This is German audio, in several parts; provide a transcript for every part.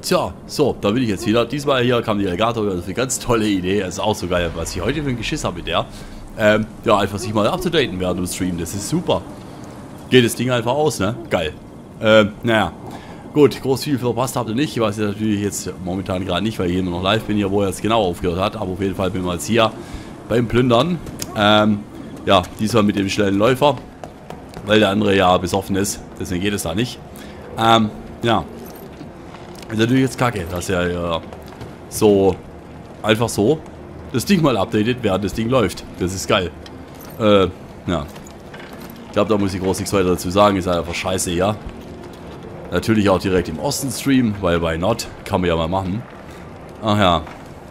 Tja, so, da bin ich jetzt wieder. Diesmal hier kam die Elgato, das ist eine ganz tolle Idee. Das ist auch so geil, was ich heute für ein Geschiss habe mit der. Ja, einfach sich mal abzudaten während dem Stream. Das ist super. Geht das Ding einfach aus, ne? Geil. Naja. Gut, groß viel verpasst habt ihr nicht. Ich weiß ja natürlich jetzt momentan gerade nicht, weil ich immer noch live bin hier, wo er jetzt genau aufgehört hat. Aber auf jeden Fall bin ich jetzt hier beim Plündern. Ja, diesmal mit dem schnellen Läufer. Weil der andere ja besoffen ist. Deswegen geht es da nicht. Ja. Ist natürlich jetzt kacke, dass er so einfach so das Ding mal updatet, während das Ding läuft. Das ist geil. Ja. Ich glaube, da muss ich groß nichts weiter dazu sagen. Ist einfach scheiße, ja. Natürlich auch direkt im Osten streamen, weil why not? Kann man ja mal machen. Ach ja.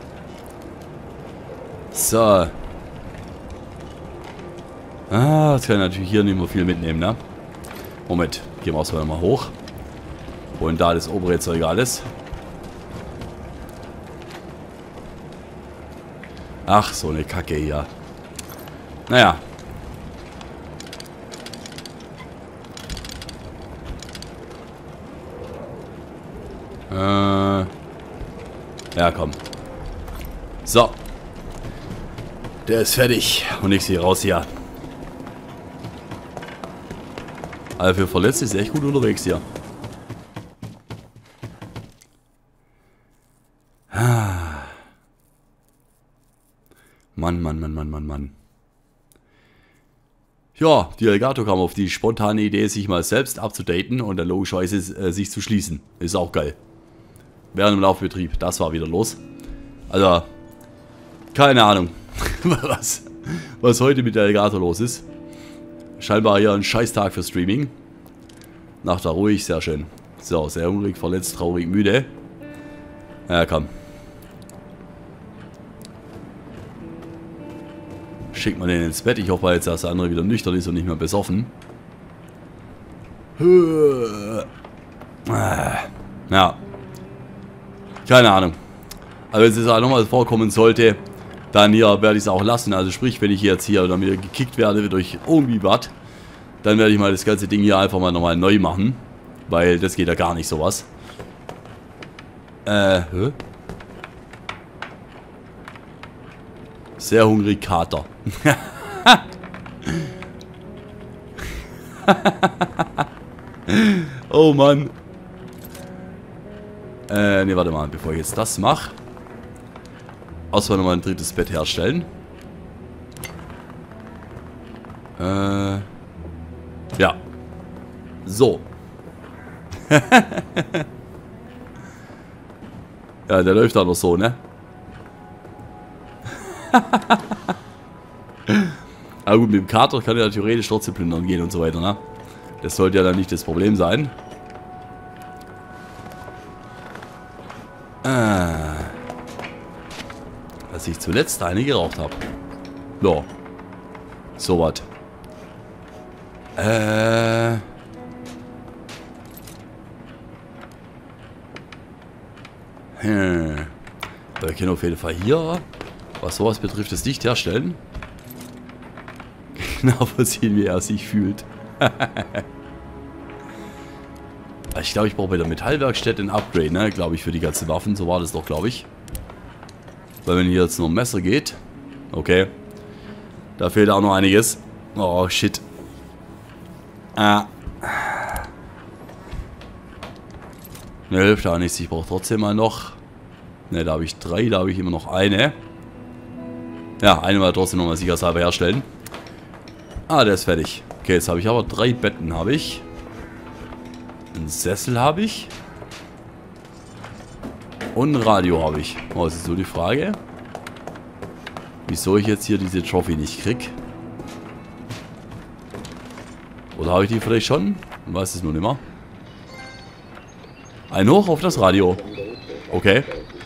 So. Ah, jetzt kann ich natürlich hier nicht mehr viel mitnehmen, ne? Moment, gehen wir erstmal mal hoch. Und da das obere Zeug alles. Ach, so eine Kacke hier. Naja. Ja, komm. So. Der ist fertig. Und ich sehe raus hier. Also für Verletzte ist echt gut unterwegs hier. Mann. Ja, die Elgato kam auf die spontane Idee, sich mal selbst abzudaten und dann logischerweise sich zu schließen. Ist auch geil. Während dem Laufbetrieb. Das war wieder los. Also, keine Ahnung, was heute mit der Elgato los ist. Scheinbar hier ein Scheißtag für Streaming. Nacht war ruhig, sehr schön. So, sehr hungrig, verletzt, traurig, müde. Ja, komm. Schickt man den ins Bett. Ich hoffe jetzt, dass der andere wieder nüchtern ist und nicht mehr besoffen. Ja. Keine Ahnung. Also wenn es jetzt auch nochmal vorkommen sollte, dann hier werde ich es auch lassen. Also sprich, wenn ich jetzt hier dann wieder gekickt werde durch irgendwie was, dann werde ich mal das ganze Ding hier einfach mal nochmal neu machen. Weil das geht ja gar nicht sowas. Sehr hungrig, Kater. Oh Mann. Ne, warte mal, bevor ich jetzt das mache. Erstmal nochmal ein drittes Bett herstellen. Ja. So. Ja, der läuft da noch so, ne? Aber gut, mit dem Kater kann ja theoretisch trotzdem plündern gehen und so weiter, ne? Das sollte ja dann nicht das Problem sein. Dass ich zuletzt eine geraucht habe. Ja. So was. Wir können auf jeden Fall hier, was sowas betrifft, das Licht herstellen. Genau sehen, wie er sich fühlt. Ich glaube, ich brauche bei der Metallwerkstätte ein Upgrade, ne? Glaube ich, für die ganzen Waffen. So war das doch, glaube ich. Weil wenn hier jetzt noch ein Messer geht. Okay. Da fehlt auch noch einiges. Oh, shit. Ne, hilft auch nichts. Ich brauche trotzdem mal noch. Ne, da habe ich 3. Da habe ich immer noch eine. Ja, eine mal trotzdem nochmal sicherheitshalber herstellen. Ah, der ist fertig. Okay, jetzt habe ich aber 3 Betten, habe ich. Einen Sessel habe ich. Und ein Radio habe ich. Oh, das ist so die Frage. Wieso ich jetzt hier diese Trophy nicht krieg. Oder habe ich die vielleicht schon? Ich weiß es nur nicht mehr. Ein Hoch auf das Radio. Okay.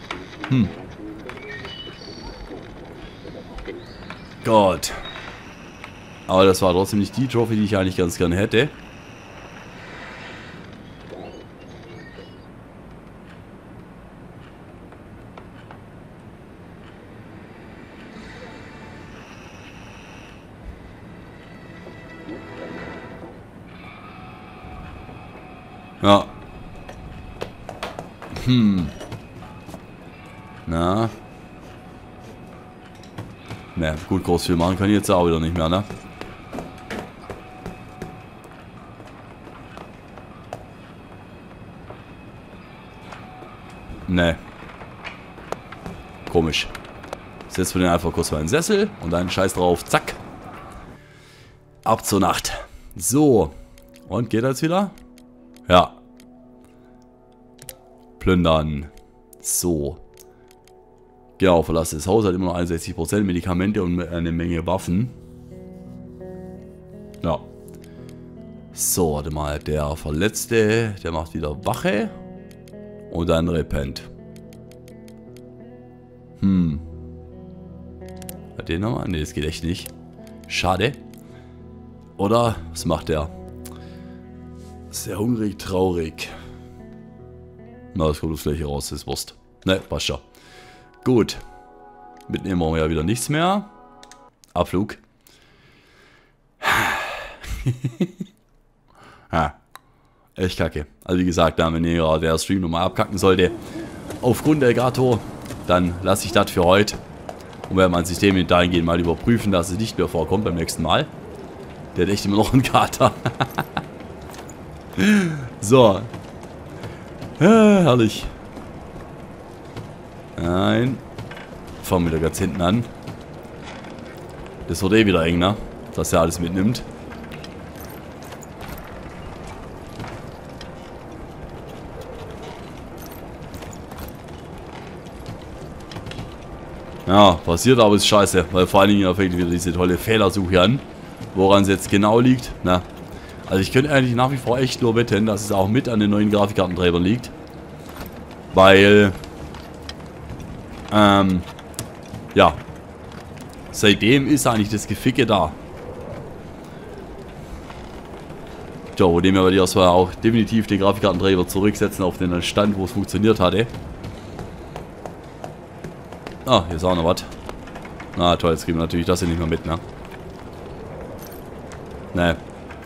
Gott. Aber das war trotzdem nicht die Trophy, die ich eigentlich ganz gerne hätte. Ja. Na. Ne, gut, groß viel machen kann ich jetzt auch wieder nicht mehr, ne? Ne. Komisch. Setzen wir den einfach kurz mal in den Sessel und dann scheiß drauf. Zack. Ab zur Nacht. So. Und geht das wieder? Ja. Plündern. So. Genau, verlasse das Haus, hat immer noch 61% Medikamente und eine Menge Waffen. Ja. So, warte mal. Der Verletzte, der macht wieder Wache. Und dann repennt. Hat den nochmal? Ne, das geht echt nicht. Schade. Oder? Was macht der? Sehr hungrig, traurig. Na, das kommt das gleiche raus, das ist Wurst. Ne, passt schon. Gut. Mitnehmen wir ja wieder nichts mehr. Abflug. Ha. Echt kacke. Also wie gesagt, wenn ihr der Stream nochmal abkacken sollte, aufgrund der Elgato, dann lasse ich das für heute. Und werde mein System dahingehend mal überprüfen, dass es nicht mehr vorkommt beim nächsten Mal. Der hat echt immer noch einen Kater. So. Herrlich. Nein. Fangen wir wieder ganz hinten an. Das wird eh wieder eng, ne? Dass er alles mitnimmt. Ja, passiert aber ist scheiße, weil vor allen Dingen fängt wieder diese tolle Fehlersuche an. Woran es jetzt genau liegt, na. Also ich könnte eigentlich nach wie vor echt nur wetten, dass es auch mit an den neuen Grafikkartentreibern liegt. Weil, ja, seitdem ist eigentlich das Geficke da. Tja, wo dem wir erstmal auch definitiv den Grafikkartentreiber zurücksetzen auf den Stand, wo es funktioniert hatte. Ah, hier ist auch noch was. Na toll, jetzt kriegen wir natürlich das hier nicht mehr mit, ne? Ne.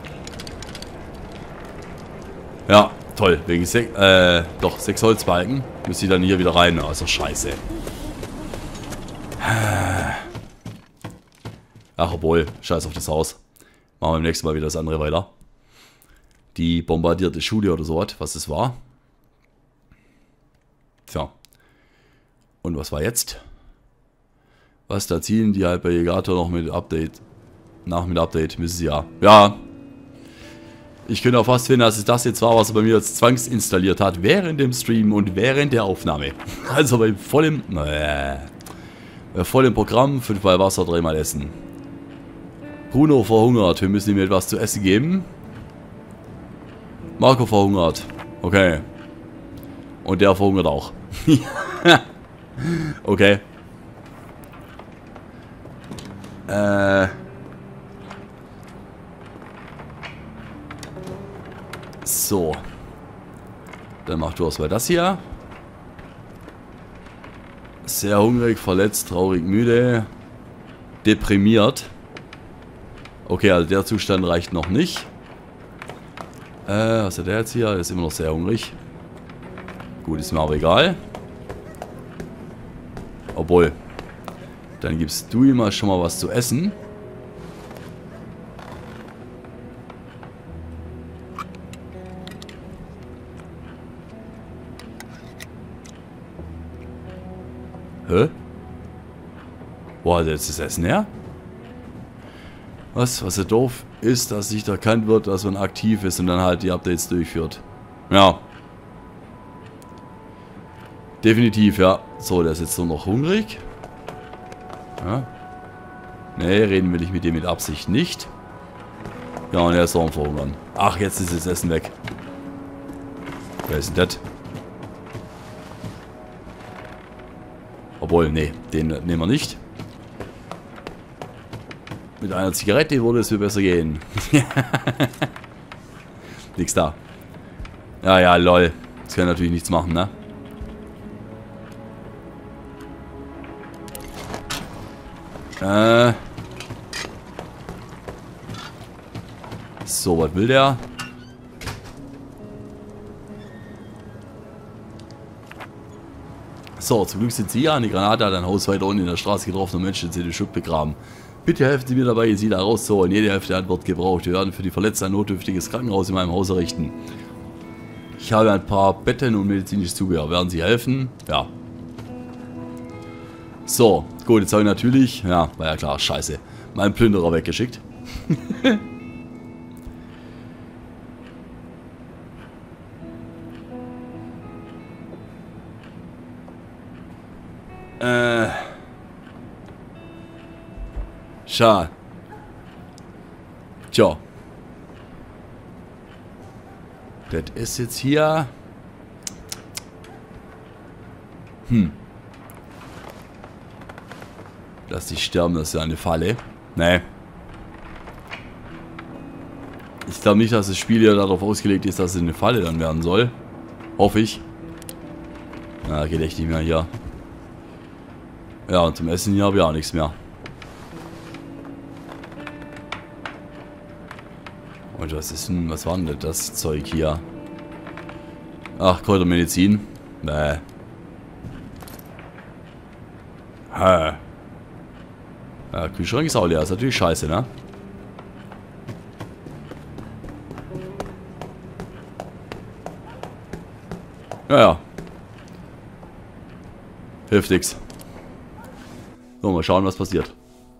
Ja, toll. Wegen 6 Holzbalken muss ich dann hier wieder rein. Also scheiße. Ach, obwohl, scheiß auf das Haus. Machen wir beim nächsten Mal wieder das andere weiter. Die bombardierte Schule oder sowas, was das war. Tja. Und was war jetzt? Was da ziehen die halt bei Elgato noch mit Update. Mit Update müssen sie ja. Ja. Ich könnte auch fast finden, dass es das jetzt war, was er bei mir jetzt zwangsinstalliert hat. Während dem Stream und während der Aufnahme. Also bei vollem. Bei vollem Programm. 5-mal Wasser, 3-mal Essen. Bruno verhungert. Wir müssen ihm etwas zu essen geben. Marco verhungert. Okay. Und der verhungert auch. Okay. So. Dann mach du erstmal das hier. Sehr hungrig, verletzt, traurig, müde. Deprimiert. Okay, also der Zustand reicht noch nicht. Was hat der jetzt hier? Der ist immer noch sehr hungrig. Gut, ist mir aber egal. Obwohl. Dann gibst du ihm mal schon mal was zu essen. Hä? Wo hat er jetzt das Essen her? Was ja doof ist, dass nicht erkannt wird, dass man aktiv ist und dann halt die Updates durchführt. Ja. Definitiv, ja. So, der ist jetzt nur noch hungrig. Ja. Nee, reden will ich mit dem mit Absicht nicht. Ja, und er ist auch am Verhungern. Ach, jetzt ist das Essen weg. Wer ist denn das? Obwohl, nee, den nehmen wir nicht. Mit einer Zigarette würde es mir besser gehen. Nix da. Ja, ja, lol. Das kann natürlich nichts machen, ne? So, was will der? So, zum Glück sind Sie ja. Eine Granate hat ein Haus weiter unten in der Straße getroffen und Menschen sind im Schutt begraben. Bitte helfen Sie mir dabei, Sie da rauszuholen. Jede Hälfte der Antwort gebraucht. Wir werden für die Verletzten ein notdürftiges Krankenhaus in meinem Haus errichten. Ich habe ein paar Betten und medizinisches Zubehör. Werden Sie helfen? Ja. So, gut, jetzt habe ich natürlich, ja, war ja klar, scheiße, meinen Plünderer weggeschickt. Schade. Tja. Das ist jetzt hier... Lass dich sterben, das ist ja eine Falle. Nee. Ich glaube nicht, dass das Spiel ja darauf ausgelegt ist, dass es eine Falle dann werden soll. Hoffe ich. Na, geht echt nicht mehr hier. Ja, und zum Essen hier habe ich auch nichts mehr. Und was ist denn, was war denn das Zeug hier? Ach, Kräutermedizin. Nee. Hä. Ja, Kühlschrank ist auch leer, ist natürlich scheiße, ne? Ja. Hilft nix. So, mal schauen, was passiert.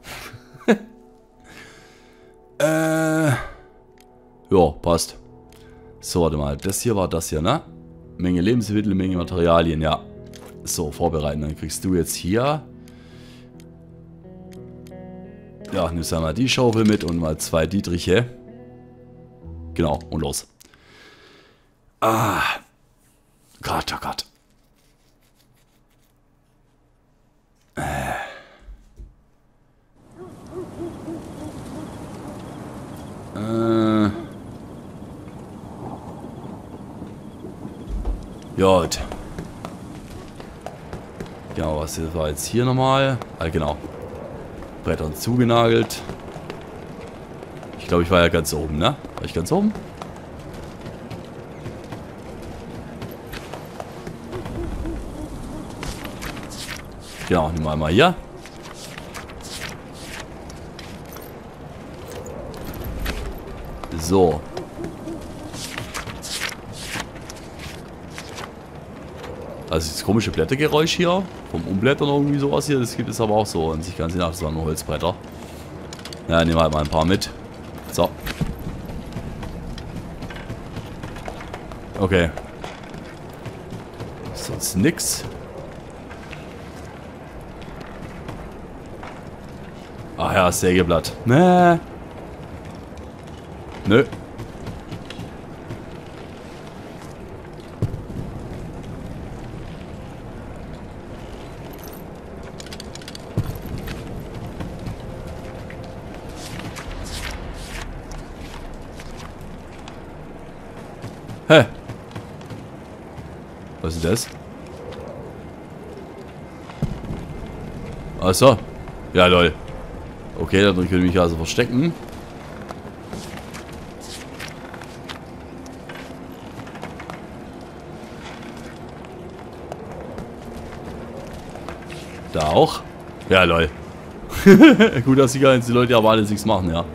Ja, passt. So, warte mal. Das hier war das hier, ne? Menge Lebensmittel, Menge Materialien, ja. So, vorbereiten. Dann kriegst du jetzt hier... Ja, nimmst du mal die Schaufel mit und mal 2 Dietriche. Genau, und los. Ah. Gott, oh Gott. Gut. Genau, was war jetzt hier nochmal? Ah, genau. Brettern zugenagelt. Ich glaube, ich war ja ganz oben, ne? War ich ganz oben? Genau, nehmen wir mal hier. So. Also das komische Blättergeräusch hier, vom Umblättern irgendwie sowas hier, das gibt es aber auch so an sich ganz nach, das waren nur Holzbretter. Ja, nehmen wir halt mal ein paar mit. So. Okay. Sonst nix. Ach ja, Sägeblatt. Nee. Nö. Hä? Was ist das? Achso. Ja, lol. Okay, dann können wir mich also verstecken. Da auch. Ja, lol. Gut, dass die Leute aber alle nichts machen, ja.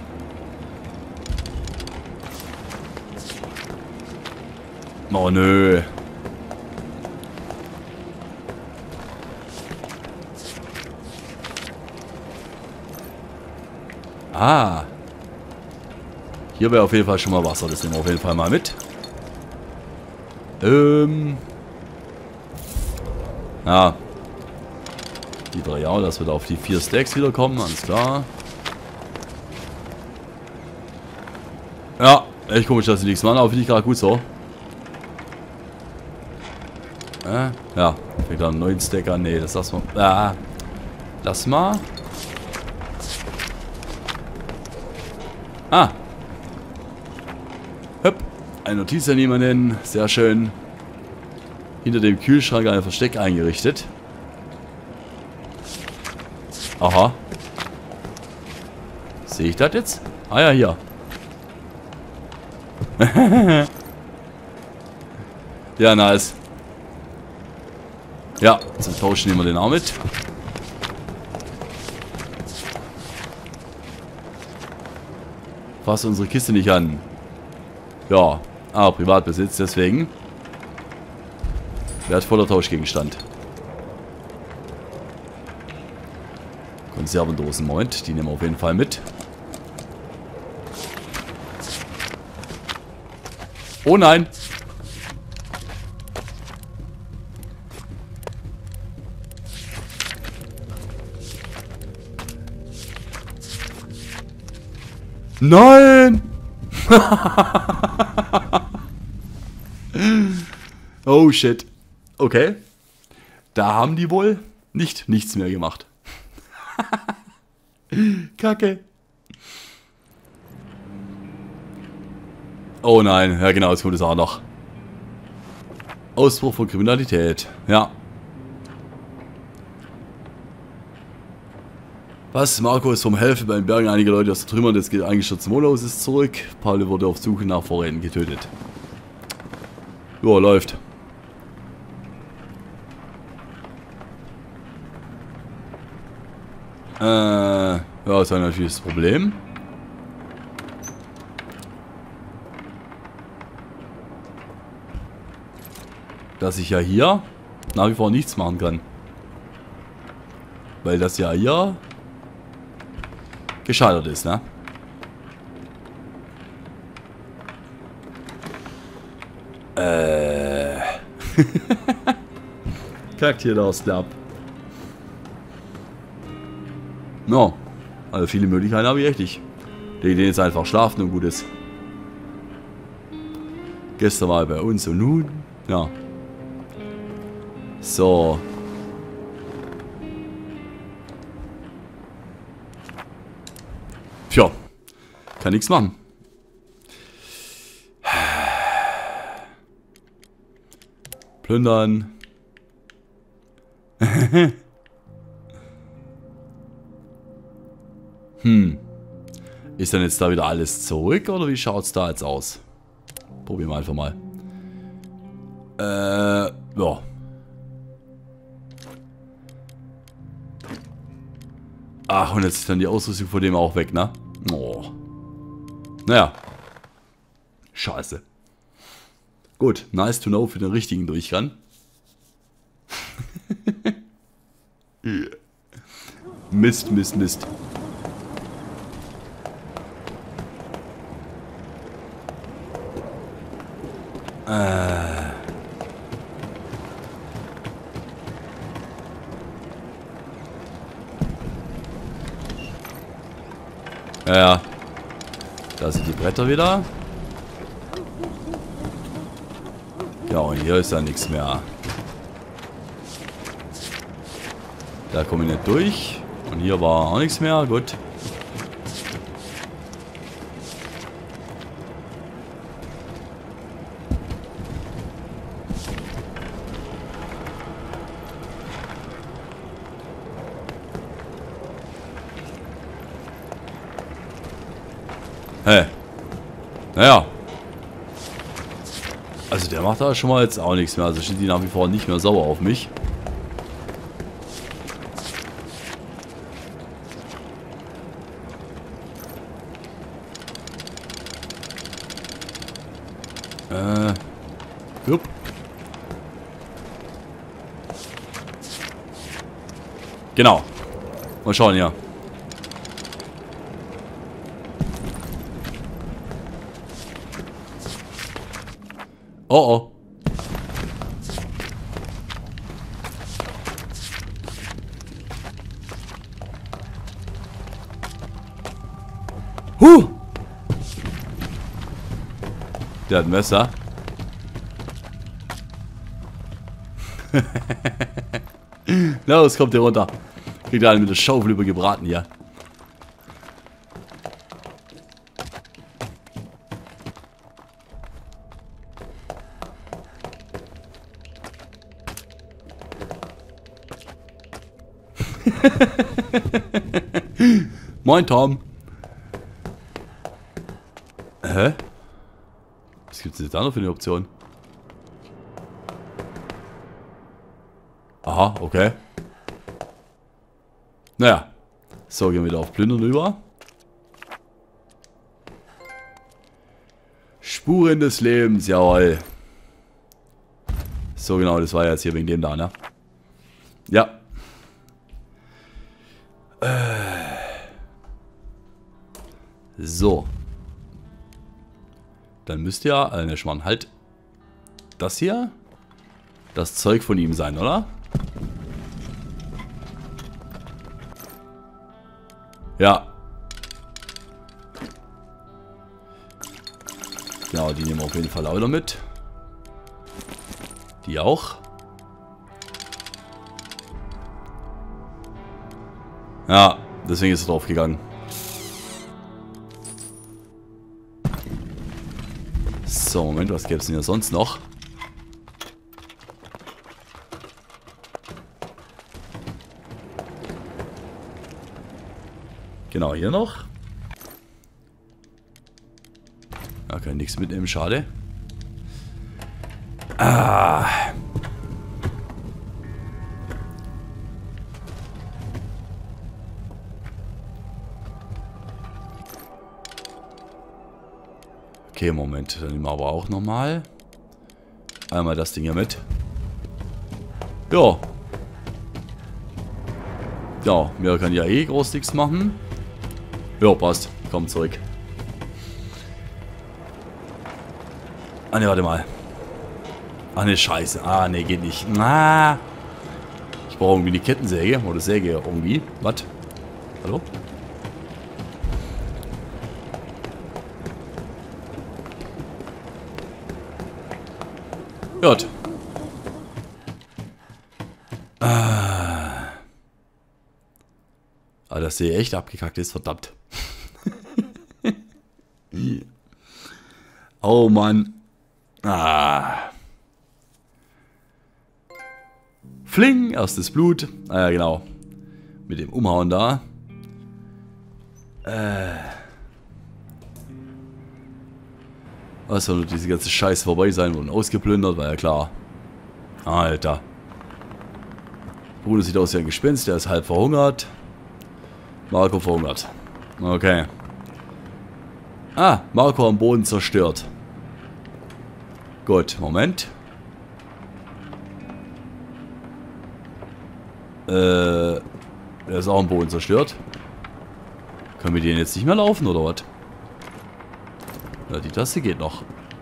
Oh, nö. Ah. Hier wäre auf jeden Fall schon mal Wasser. Das nehmen wir auf jeden Fall mal mit. Ja. Die 3 auch, dass wir da auf die 4 Stacks wieder kommen. Alles klar. Ja, echt komisch, dass sie nichts machen, aber finde ich gerade gut so. Ja, fängt da einen neuen Stack an. Nee, das lassen wir. Ja, lass mal. Ah. Höpp. Eine Notiz an jemanden. Sehr schön. Hinter dem Kühlschrank ein Versteck eingerichtet. Aha. Sehe ich das jetzt? Ah ja, hier. Ja, nice. Ja, zum Tauschen nehmen wir den auch mit. Fass unsere Kiste nicht an. Ja, aber Privatbesitz, deswegen. Wertvoller Tauschgegenstand. Konservendosen, Moment, die nehmen wir auf jeden Fall mit. Oh nein! Nein! Oh shit. Okay. Da haben die wohl nichts mehr gemacht. Kacke. Oh nein, ja genau, jetzt kommt es auch noch. Ausbruch von Kriminalität. Ja. Was? Marco ist vom Helfen beim Bergen einiger Leute aus den Trümmern des eingestürzten Wohnhauses zurück. Paul wurde auf Suche nach Vorräten getötet. Jo, läuft. Ja, ist ja natürlich das Problem. Dass ich ja hier nach wie vor nichts machen kann. Weil das ja hier gescheitert ist, ne? Kackt hier das Klapp. No. Also viele Möglichkeiten habe ich echt nicht. Die Idee ist einfach schlafen und gut ist. Gestern war er bei uns und nun, ja. So. Tja. Kann nichts machen. Plündern. Ist denn jetzt da wieder alles zurück oder wie schaut es da jetzt aus? Probieren wir einfach mal. Ja. Ach, und jetzt ist dann die Ausrüstung von dem auch weg, ne? Oh. Naja. Scheiße. Gut, nice to know für den richtigen Durchgang. Mist, Mist, Mist. Ja, da sind die Bretter wieder. Ja, und hier ist ja nichts mehr. Da komme ich nicht durch. Und hier war auch nichts mehr. Gut. Hä? Naja. Also der macht da schon mal jetzt auch nichts mehr. Also steht die nach wie vor nicht mehr sauer auf mich. Jupp. Genau. Mal schauen, ja. Oh oh. Der hat ein Messer. Los, kommt hier runter. Kriegt alle mit der Schaufel übergebraten hier. Moin, Tom. Hä? Was gibt es jetzt da noch für eine Option? Aha, okay. Naja. So, gehen wir wieder auf Plündern rüber. Spuren des Lebens, jawohl. So genau, das war jetzt hier wegen dem da, ne? Ja. So. Dann müsste ja, ne Schmarrn, halt. Das hier? Das Zeug von ihm sein, oder? Ja. Genau, die nehmen wir auf jeden Fall auch wieder mit. Die auch. Ja, deswegen ist es drauf gegangen. So, Moment, was gäbe es denn hier sonst noch? Genau, hier noch. Da kann ich nichts mitnehmen, schade. Ah. Okay, Moment. Dann nehmen wir aber auch nochmal. Einmal das Ding hier mit. Ja. Ja, mehr kann ja eh groß nichts machen. Ja, passt. Komm zurück. Ah ne, warte mal. Ach ne, scheiße. Ah ne, geht nicht. Ah. Ich brauche irgendwie die Kettensäge. Oder Säge irgendwie. Was? Hallo? Gut. Ah. Aber dass der echt abgekackt ist, verdammt. Oh Mann. Ah. Fling, erstes Blut. Ah ja, genau. Mit dem Umhauen da. Was soll diese ganze Scheiße vorbei sein und ausgeplündert, war ja klar. Alter. Bruder sieht aus wie ein Gespenst, der ist halb verhungert. Marco verhungert. Okay. Ah, Marco am Boden zerstört. Gut, Moment. Der ist auch am Boden zerstört. Können wir den jetzt nicht mehr laufen, oder was? Ja, die Taste geht noch.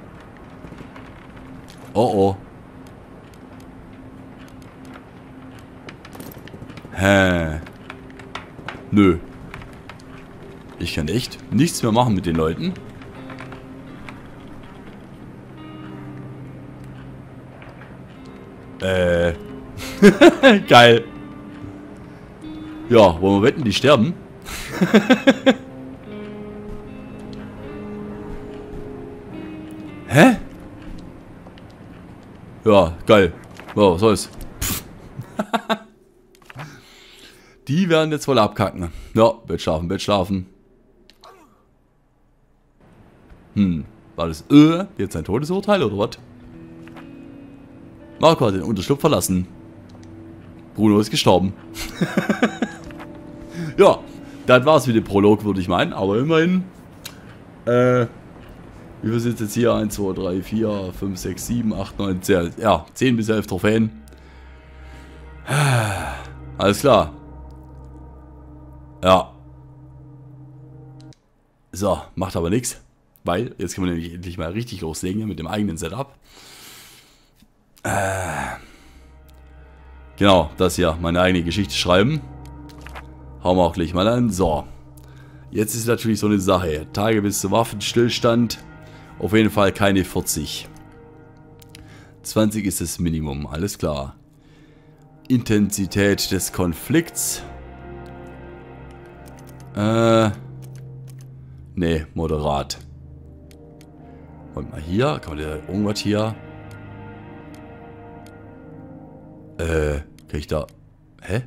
Oh oh. Hä? Nö. Ich kann echt nichts mehr machen mit den Leuten. Geil. Ja, wollen wir wetten, die sterben? Hä? Ja, geil. Ja, was soll's. Die werden jetzt voll abkacken. Ja, Bett schlafen, Bett schlafen. War das jetzt ein Todesurteil oder was? Marco hat den Unterschlupf verlassen. Bruno ist gestorben. Ja, das war's mit dem Prolog, würde ich meinen. Aber immerhin. Wie viel sind jetzt hier? 1, 2, 3, 4, 5, 6, 7, 8, 9, 10. Ja, 10 bis 11 Trophäen. Alles klar. Ja. So, macht aber nichts. Weil, jetzt können wir nämlich endlich mal richtig loslegen mit dem eigenen Setup. Genau, das hier, meine eigene Geschichte schreiben. Hauen wir auch gleich mal an. So. Jetzt ist natürlich so eine Sache. Tage bis zum Waffenstillstand. Auf jeden Fall keine 40. 20 ist das Minimum, alles klar. Intensität des Konflikts. Nee, moderat. Und mal hier, kann man da irgendwas hier? Kann ich da... Hä?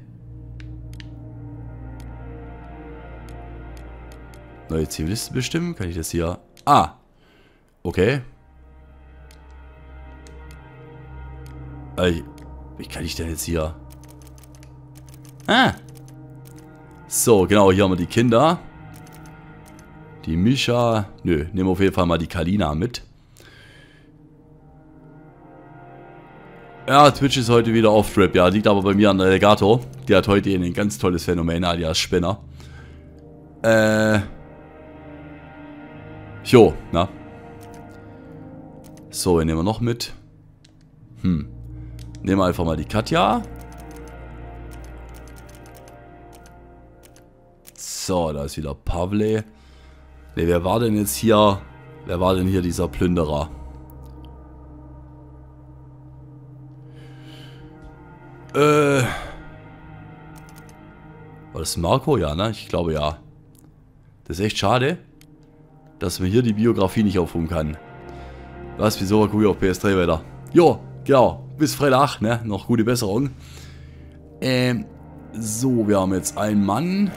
Neue Zivilisten bestimmen? Kann ich das hier... Ah! Okay. Wie kann ich denn jetzt hier... Ah. So, genau, hier haben wir die Kinder. Die Mischa. Nö, nehmen wir auf jeden Fall mal die Kalina mit. Ja, Twitch ist heute wieder off-trip. Ja, liegt aber bei mir an der Alligator. Die hat heute ein ganz tolles Phänomen, alias Spinner. Jo, na. So, wen nehmen wir noch mit? Nehmen wir einfach mal die Katja. So, da ist wieder Pavle. Ne, wer war denn jetzt hier? Wer war denn hier dieser Plünderer? War das Marco? Ja, ne? Ich glaube ja. Das ist echt schade, dass man hier die Biografie nicht aufrufen kann. Was, wieso gucke ich auf PS3 weiter? Jo, genau. Bis Freitag, ne? Noch gute Besserung. So, wir haben jetzt einen Mann.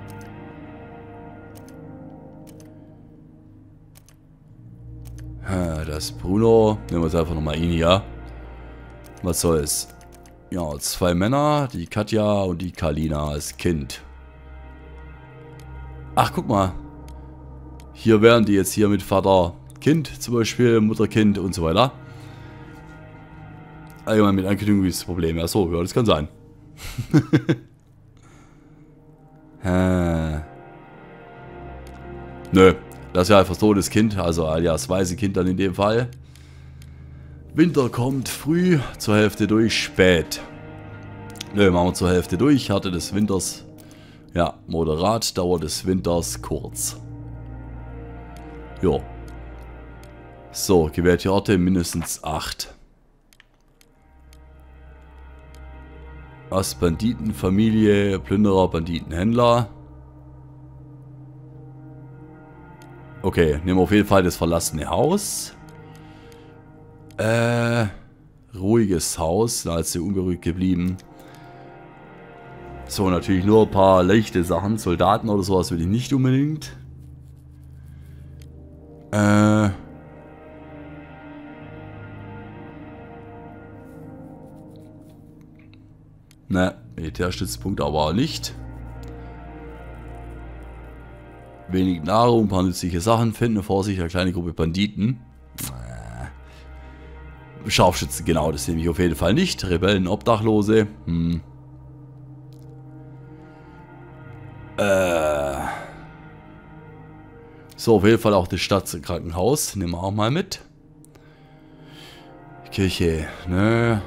Das ist Bruno. Nehmen wir jetzt einfach nochmal ihn hier. Was soll's? Ja, 2 Männer. Die Katja und die Kalina als Kind. Ach, guck mal. Hier wären die jetzt hier mit Vater, Kind zum Beispiel, Mutter, Kind und so weiter. Allgemein mit Ankündigungsproblemen. Achso, ja, das kann sein. Nö, das ist ja einfach so das Kind, also alias Waisenkind dann in dem Fall. Winter kommt früh, zur Hälfte durch, spät. Nö, machen wir zur Hälfte durch, Härte des Winters, ja, moderat, Dauer des Winters kurz. Jo. So, gewählte Orte mindestens 8. Was? Banditenfamilie, Plünderer, Banditenhändler. Okay, nehmen wir auf jeden Fall das verlassene Haus. Ruhiges Haus, da ist sie unberührt geblieben. So, natürlich nur ein paar leichte Sachen. Soldaten oder sowas will ich nicht unbedingt. Ne, Militärstützpunkt aber auch nicht. Wenig Nahrung, ein paar nützliche Sachen finden. Vorsicht, eine kleine Gruppe Banditen. Scharfschützen, genau, das nehme ich auf jeden Fall nicht. Rebellen, Obdachlose. So, auf jeden Fall auch das Stadtkrankenhaus. Nehmen wir auch mal mit. Kirche, ne.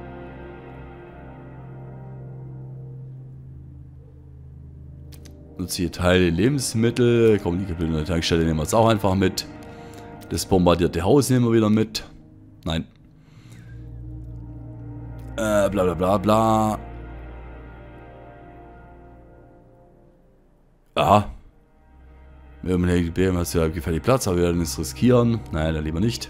Nützliche Teile, Lebensmittel. Komm, die geplünderte Tankstelle nehmen wir jetzt auch einfach mit. Das bombardierte Haus nehmen wir wieder mit. Nein. Bla bla bla bla. Ja. Wir haben die BM, hast du gefällig Platz, aber wir werden es riskieren. Nein, dann lieber nicht.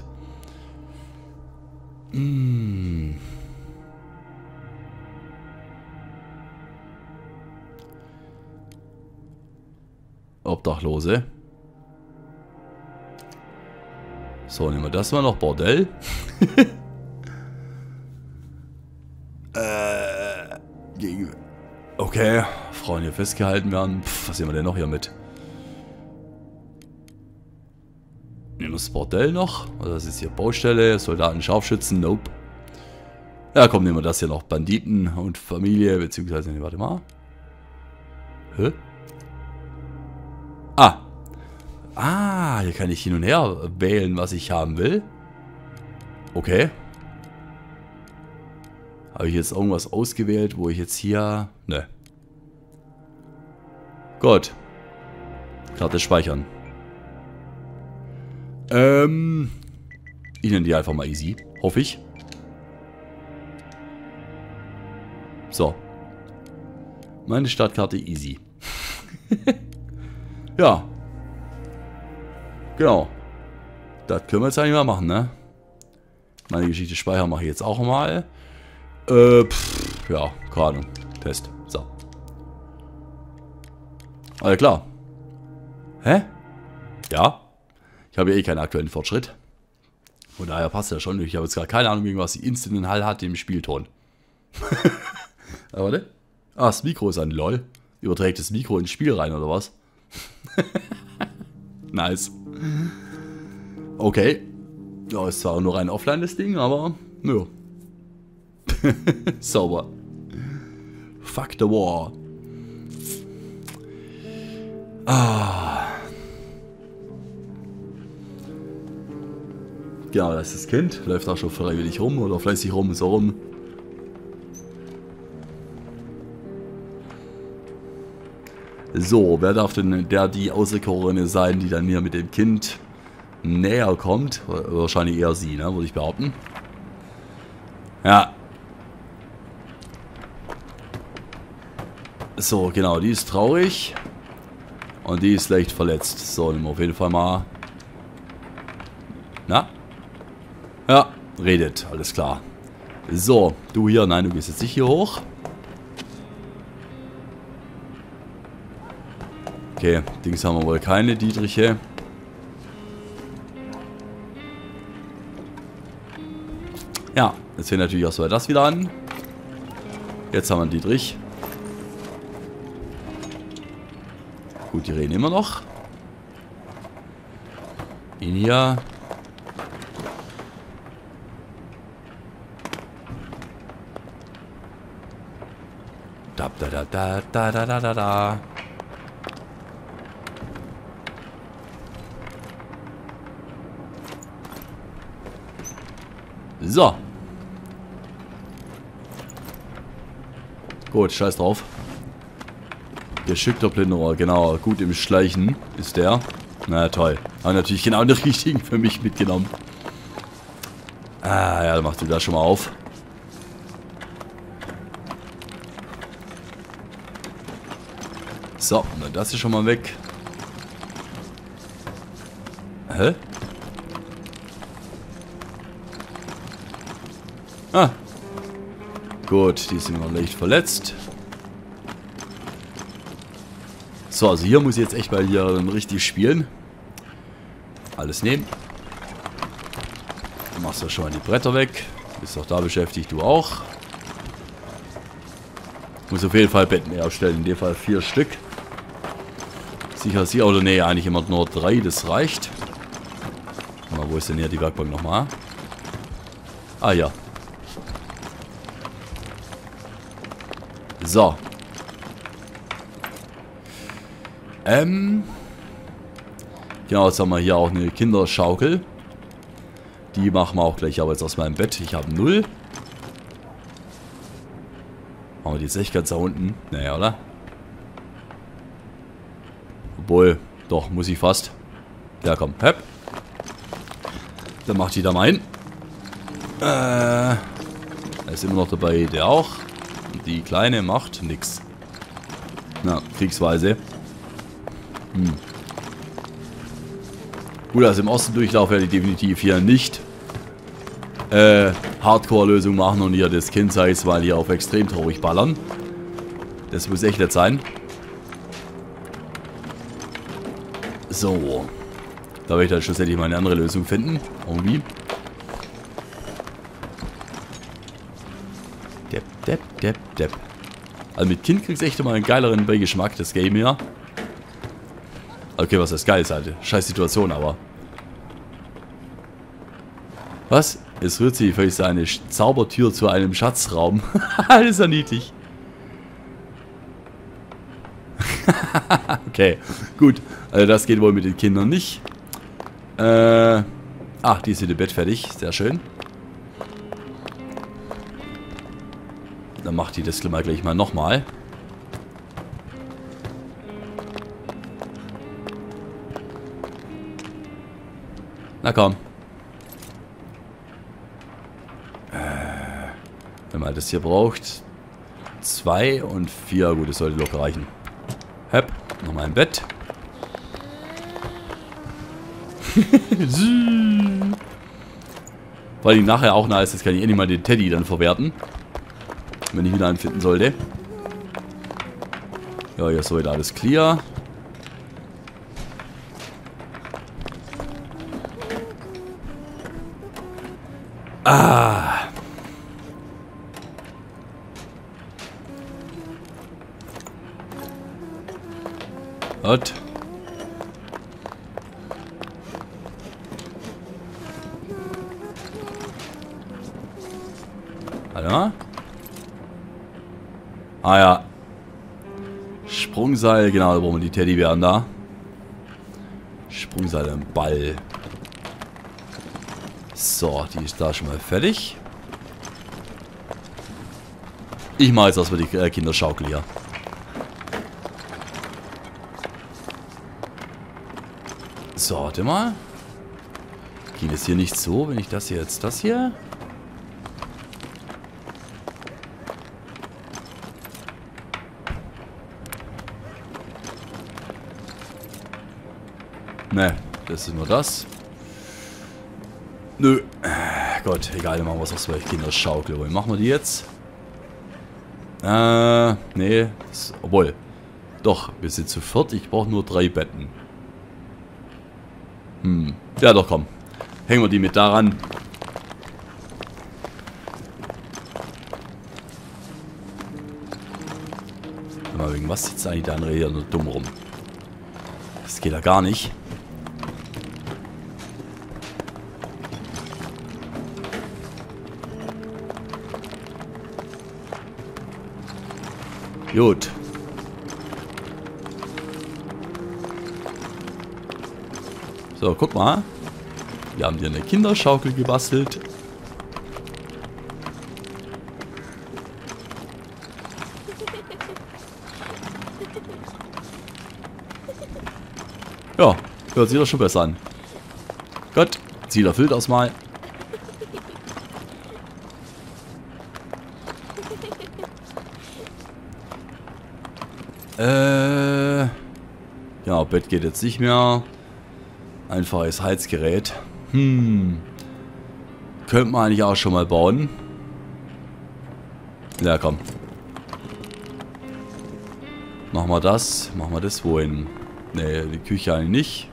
Obdachlose. So, nehmen wir das mal noch. Bordell. Okay. Frauen hier festgehalten werden. Pff, was nehmen wir denn noch hier mit? Nehmen wir das Bordell noch. Oder das ist hier Baustelle. Soldaten, Scharfschützen. Nope. Ja, komm, nehmen wir das hier noch. Banditen und Familie. Beziehungsweise, nee, warte mal. Hä? Ah, hier kann ich hin und her wählen, was ich haben will. Okay. Habe ich jetzt irgendwas ausgewählt, wo ich jetzt hier... Ne. Gut. Karte speichern. Ich nenne die einfach mal easy. Hoffe ich. So. Meine Startkarte easy. Ja. Genau. Das können wir jetzt eigentlich mal machen, ne? Meine Geschichte speichern mache ich jetzt auch mal. Ja, keine Ahnung. Test. So. Alles klar. Hä? Ja. Ich habe ja eh keinen aktuellen Fortschritt. Von daher passt ja schon. Ich habe jetzt gar keine Ahnung, was die Instant Hall hat im Spielton. Aber warte. Ah, das Mikro ist an, lol. Überträgt das Mikro ins Spiel rein, oder was? Nice. Okay. Ja, ist zwar nur rein offline das Ding, aber ja. Sauber. Fuck the war. Ah. Genau, da ist das Kind. Läuft auch schon freiwillig rum oder fleißig rum, so rum. So, wer darf denn die Auserkorene sein, die dann hier mit dem Kind näher kommt? Wahrscheinlich eher sie, ne? Würde ich behaupten. Ja. So, genau, die ist traurig. Und die ist leicht verletzt. So, nehmen wir auf jeden Fall mal. Na? Ja, redet, alles klar. So, du hier, nein, du gehst jetzt nicht hier hoch. Okay, Dings haben wir wohl keine, Dietriche. Ja, jetzt fängt natürlich auch so das wieder an. Jetzt haben wir einen Dietrich. Gut, die reden immer noch. Ihn hier. Da da da da da da da da da. So. Gut, scheiß drauf. Geschickter Plünderer, genau. Gut im Schleichen ist der. Na toll. Haben natürlich genau den richtigen für mich mitgenommen. Ah, ja, dann macht ihr das schon mal auf. So, na das ist schon mal weg. Hä? Ah. Gut, die sind noch leicht verletzt. So, also hier muss ich jetzt echt mal hier dann richtig spielen. Alles nehmen. Du machst ja schon mal die Bretter weg. Bist auch da beschäftigt, du auch. Muss auf jeden Fall Betten herstellen, in dem Fall 4 Stück. Sicher sie, oder nee, eigentlich immer nur 3, das reicht. Mal, wo ist denn hier die Werkbank nochmal? Ah, ja. So. Genau, jetzt haben wir hier auch eine Kinderschaukel. Die machen wir auch gleich aber jetzt aus meinem Bett. Ich habe 0. Machen wir die jetzt echt ganz da unten? Naja, oder? Obwohl, doch, muss ich fast. Ja, komm, hepp. Dann macht die da mal hin. Da ist immer noch dabei, der auch. Und die Kleine macht nix. Na, kriegsweise. Gut, also im Osten Durchlauf werde ich definitiv hier nicht Hardcore-Lösung machen und hier das Kind sei es, weil hier auf extrem traurig ballern. Das muss echt nicht sein. So. Da werde ich dann schlussendlich mal eine andere Lösung finden. Irgendwie. Depp, depp, depp, depp. Also mit Kind kriegst du echt immer einen geileren Beigeschmack, das Game hier. Okay, was das geil ist, halt. Scheiß Situation, aber. Was? Es rührt sich vielleicht eine Zaubertür zu einem Schatzraum. Das ist ja niedlich. Okay, gut. Also das geht wohl mit den Kindern nicht. Ach, die ist mit dem Bett fertig. Sehr schön. Dann macht die das gleich mal nochmal. Na komm. Wenn man das hier braucht. 2 und 4. Gut, das sollte locker reichen. Hepp. Nochmal im Bett. Weil die nachher auch nice ist, kann ich endlich mal den Teddy dann verwerten. Wenn ich wieder einen finden sollte. Ja, hier ist soweit alles clear. Ah. Gut. Warte mal. Ah ja. Sprungseil, genau, da brauchen wir die Teddybären da. Sprungseil im Ball. So, die ist da schon mal fertig. Ich mache jetzt erstmal die Kinderschaukel hier. So, warte mal. Geht es hier nicht so, wenn ich das hier jetzt, das hier? Ne, das ist nur das. Nö. Gott, egal, machen wir es aus welcher Kinderschaukel. Wo machen wir die jetzt? Nee. Obwohl. Doch, wir sind zu viert. Ich brauche nur 3 Betten. Ja, doch, komm. Hängen wir die mit daran. Mal wegen was sitzt eigentlich der andere hier nur dumm rum? Das geht ja gar nicht. Gut. So, guck mal. Wir haben hier eine Kinderschaukel gebastelt. Ja, hört sich doch schon besser an. Gut, Ziel erfüllt das mal. Ja, Bett geht jetzt nicht mehr. Einfaches Heizgerät. Könnte man eigentlich auch schon mal bauen. Ja, komm. Machen wir das. Machen wir das wohin? Ne, die Küche eigentlich nicht.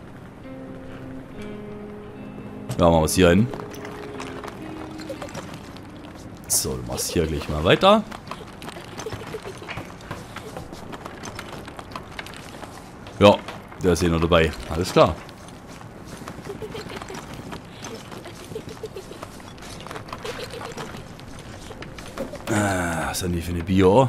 Ja, machen wir es hier hin. So, du machst hier gleich mal weiter. Ja, der ist hier noch dabei. Alles klar. Was ist denn die für eine Bio?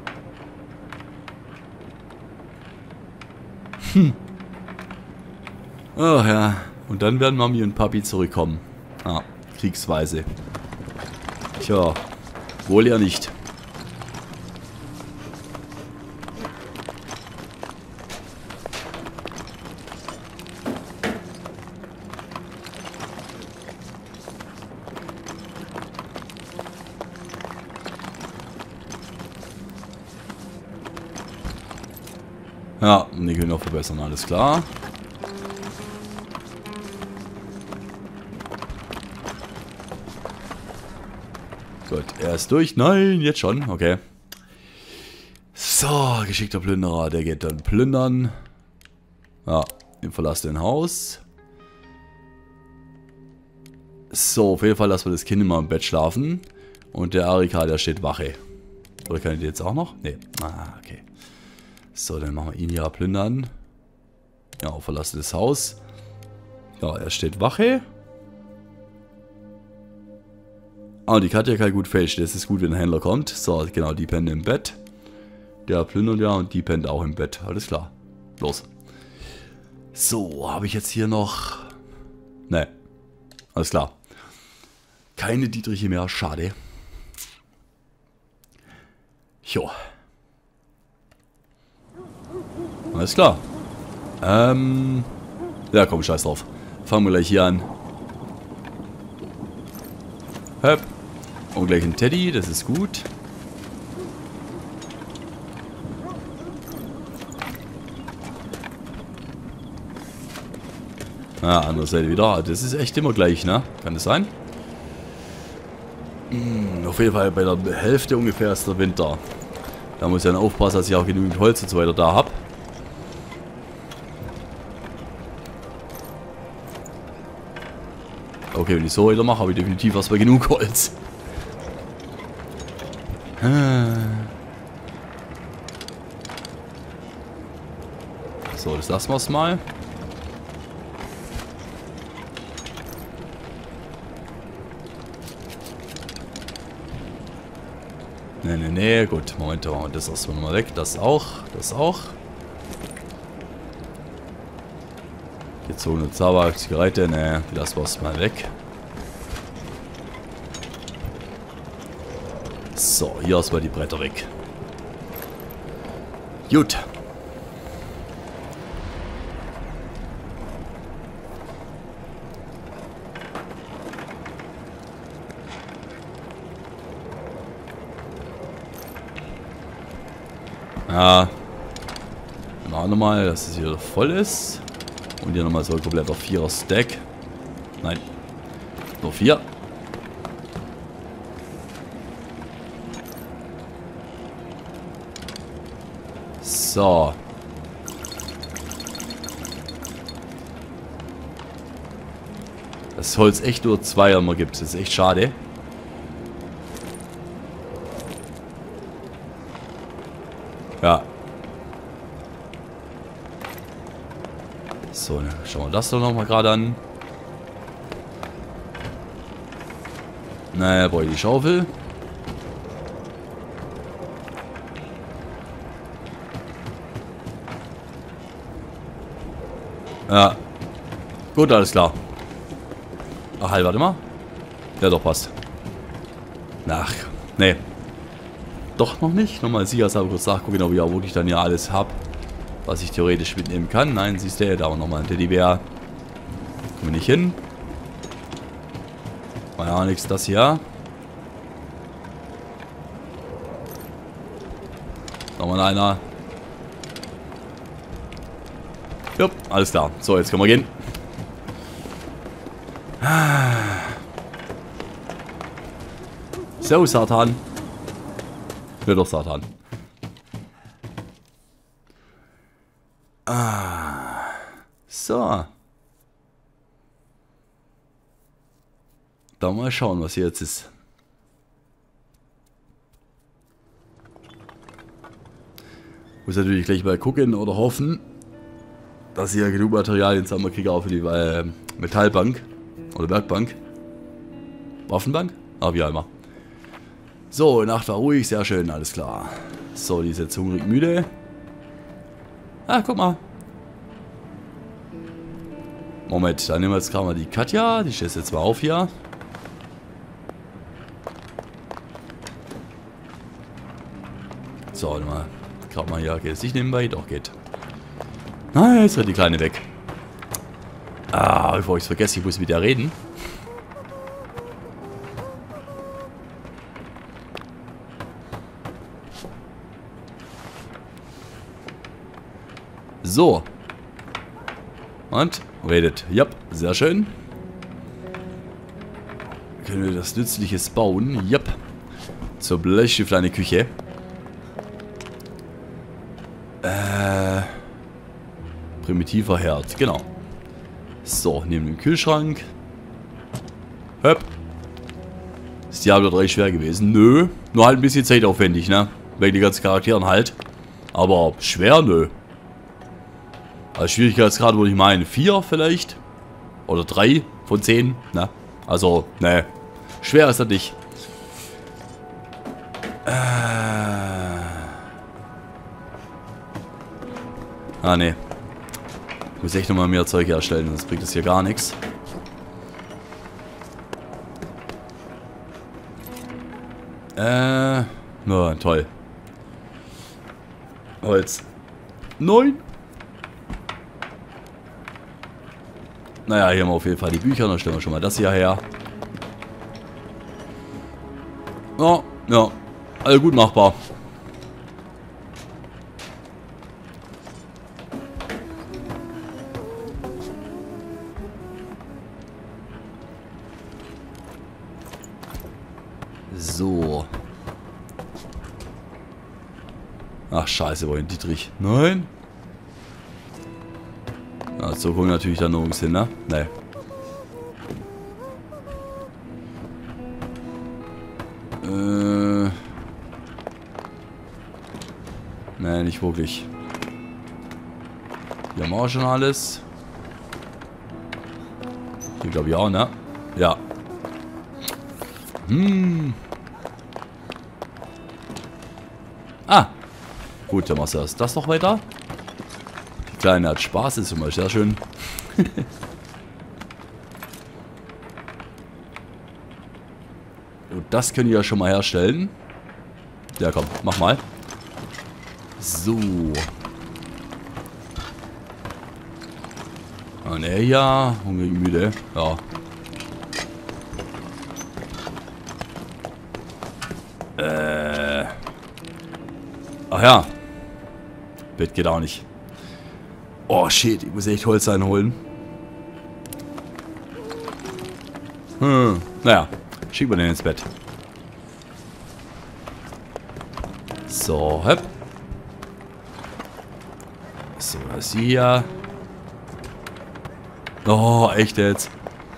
Ach ja. Und dann werden Mami und Papi zurückkommen. Ah, kriegsweise. Tja, wohl ja nicht. Ja, und die können wir noch verbessern, alles klar. Gut, er ist durch. Nein, jetzt schon. Okay. So, geschickter Plünderer. Der geht dann plündern. Ja, im verlassenen Haus. So, auf jeden Fall lassen wir das Kind immer im Bett schlafen. Und der Arika, der steht Wache. Oder kann ich die jetzt auch noch? Nee. Ah, okay. So, dann machen wir ihn ja plündern. Ja, verlassenes Haus. Ja, er steht Wache. Ah, die Katja kann gut fälschen. Das ist gut, wenn ein Händler kommt. So, genau, die pennt im Bett. Der plündert ja und die pennt auch im Bett. Alles klar. Los. So, habe ich jetzt hier noch... Ne. Alles klar. Keine Dietriche mehr. Schade. Jo. Alles klar. Ja, komm, scheiß drauf. Fangen wir gleich hier an. Höp. Und gleich ein Teddy, das ist gut. Ah, andere Seite wieder. Das ist echt immer gleich, ne? Kann das sein? Auf jeden Fall bei der Hälfte ungefähr ist der Winter. Da muss ich dann aufpassen, dass ich auch genügend Holz und so weiter da habe. Okay, wenn ich so weitermache, habe ich definitiv erstmal genug Holz. So, das lassen wir es mal. Nee, gut. Moment, machen wir das erstmal nochmal weg. Das auch. Gezogene Tabak, Zigarette, ne, die lassen wir erstmal weg. So, hier erstmal die Bretter weg. Gut. Ja. Machen wir nochmal, dass es hier voll ist. Und hier nochmal so ein kompletter 4er Stack. Nein. Nur 4. So. Das Holz echt nur 2 immer gibt. Das ist echt schade. Ja. So, ne, schauen wir das doch nochmal gerade an. Naja, brauche ich die Schaufel. Ja. Gut, alles klar. Ach, halt, warte mal. Ja, doch, passt. Ach, nee. Doch noch nicht. Nochmal sicherheitshalber kurz nachgucken, ob ich auch wirklich dann ja alles habe, was ich theoretisch mitnehmen kann. Nein, siehst du, da auch nochmal ein Teddybär. Kommen wir nicht hin. War ja nichts, das hier. Nochmal einer. Jupp, alles klar. So, jetzt können wir gehen. Servus, Satan. Ja, doch, Satan. So. Dann mal schauen, was hier jetzt ist. Muss natürlich gleich mal gucken oder hoffen, dass ich ja genug Materialien zusammenkriege, auch für die Metallbank oder Werkbank. Waffenbank? Ah, wie einmal. So, Nacht war ruhig, sehr schön, alles klar. So, die ist jetzt hungrig müde. Ah, guck mal. Moment, dann nehmen wir jetzt gerade mal die Katja. Die steht jetzt mal auf hier. So, warte mal. Gerade mal hier, geht es nicht nebenbei? Doch, geht. Nein, jetzt wird die Kleine weg. Ah, bevor ich es vergesse, ich muss mit der reden. So. Und redet. Ja, sehr schön. Können wir das Nützliches bauen? Ja. Zur Bleistift eine Küche. Primitiver Herd, genau. So, neben dem Kühlschrank. Höpp. Ist Diablo 3 schwer gewesen? Nö. Nur halt ein bisschen zeitaufwendig, ne? Wegen den ganzen Charakteren halt. Aber schwer, nö. Also Schwierigkeitsgrad würde ich meinen 4 vielleicht. Oder 3 von 10, ne? Also, ne. Schwer ist das nicht. Ah, ne. Ich muss echt nochmal mehr Zeug herstellen, sonst bringt das hier gar nichts. Na, toll. Holz. 9. Naja, hier haben wir auf jeden Fall die Bücher. Dann stellen wir schon mal das hier her. Ja, ja. Alle gut machbar. So. Ach, scheiße, wohin Dietrich? Nein. Ja, so kommen natürlich dann nirgends hin, ne? Nee. Nee, nicht wirklich. Hier haben wir auch schon alles. Hier glaube ich auch, ne? Ja. Ah. Gut, dann machst du das noch weiter. Die Kleine hat Spaß, ist immer sehr schön. Und das können wir ja schon mal herstellen. Ja, komm, mach mal. So. Und er ja, hungrig müde. Ja. Ach ja. Bett geht auch nicht. Oh shit, ich muss echt Holz einholen. Naja, schicken wir den ins Bett. So, hopp. So, das hier. Oh, echt jetzt.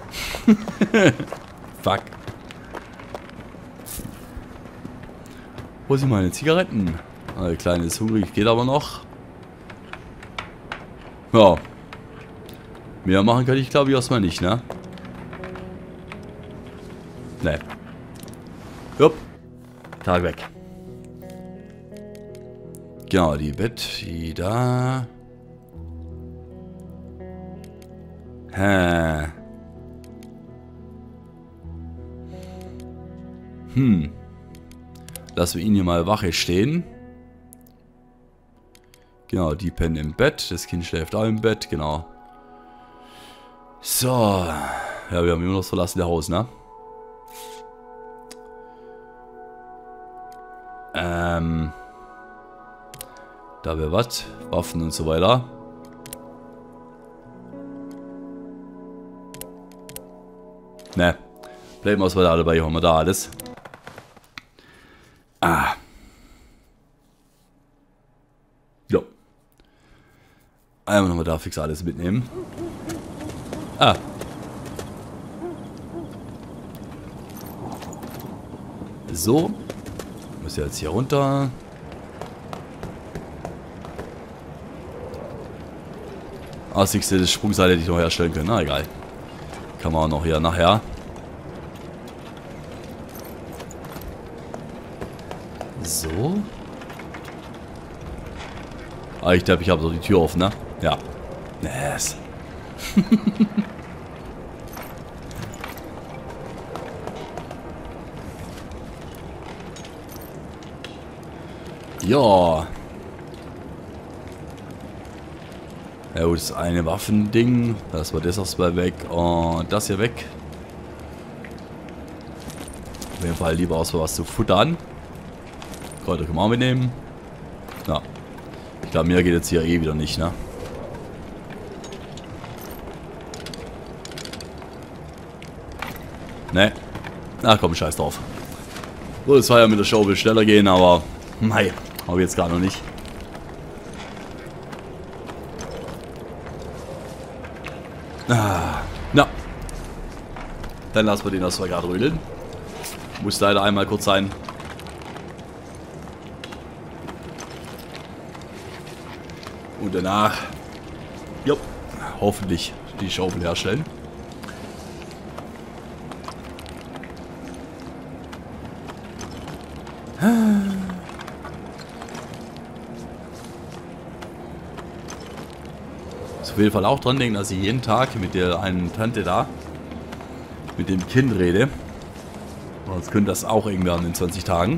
Fuck. Wo sind meine Zigaretten? Ah, der Kleine ist hungrig, geht aber noch. Ja. Mehr machen kann ich, glaube ich, erstmal nicht, ne? Ne. Jupp. Tag weg. Genau, die Bett, die da. Hä. Lassen wir ihn hier mal Wache stehen. Genau, die pennen im Bett. Das Kind schläft auch im Bett, genau. So. Ja, wir haben immer noch das verlassene Haus, ne? Da wäre was. Waffen und so weiter. Ne. Bleiben wir uns weiter dabei. Haben wir da alles. Ah. Jo. Einmal nochmal da fix alles mitnehmen. Ah. So. Muss jetzt hier runter. Ah, das nächste Sprungseil hätte ich noch herstellen können. Na egal. Kann man auch noch hier nachher. So. Ah, ich glaube, ich habe so die Tür offen, ne? Ja. Yes. Ja. Ja gut, das eine Waffending. Das war das erstmal weg. Und das hier weg. Auf jeden Fall lieber aus was zu futtern. Kräuter können wir auch mitnehmen. Ja. Ich glaube, mir geht jetzt hier eh wieder nicht, ne? Ne. Na komm, scheiß drauf. So, das war ja mit der Show will schneller gehen, aber mei, habe ich jetzt gar noch nicht. Ah, na. Dann lassen wir den erstmal gerade rödeln. Muss leider einmal kurz sein. Und danach, jo, hoffentlich die Schaufel herstellen. Auf jeden Fall auch dran denken, dass ich jeden Tag mit der einen Tante da, mit dem Kind rede. Sonst könnte das auch eng werden in 20 Tagen.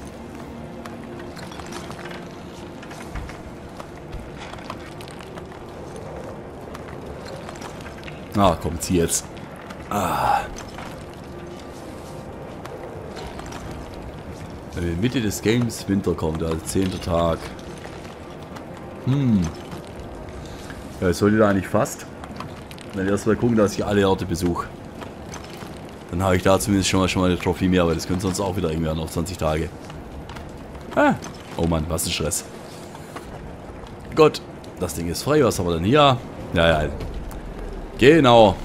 Ah, kommt sie jetzt. Ah. Wenn in Mitte des Games Winter kommt, also 10. Tag. Ja, es sollte da eigentlich fast. Dann erstmal gucken, dass ich alle Orte besuche. Dann habe ich da zumindest schon mal eine Trophäe mehr, aber das könnte sonst auch wieder eng werden auf 20 Tage. Ah. Oh Mann, was ein Stress. Gut, das Ding ist frei. Was haben wir denn hier? Ja, ja. Genau.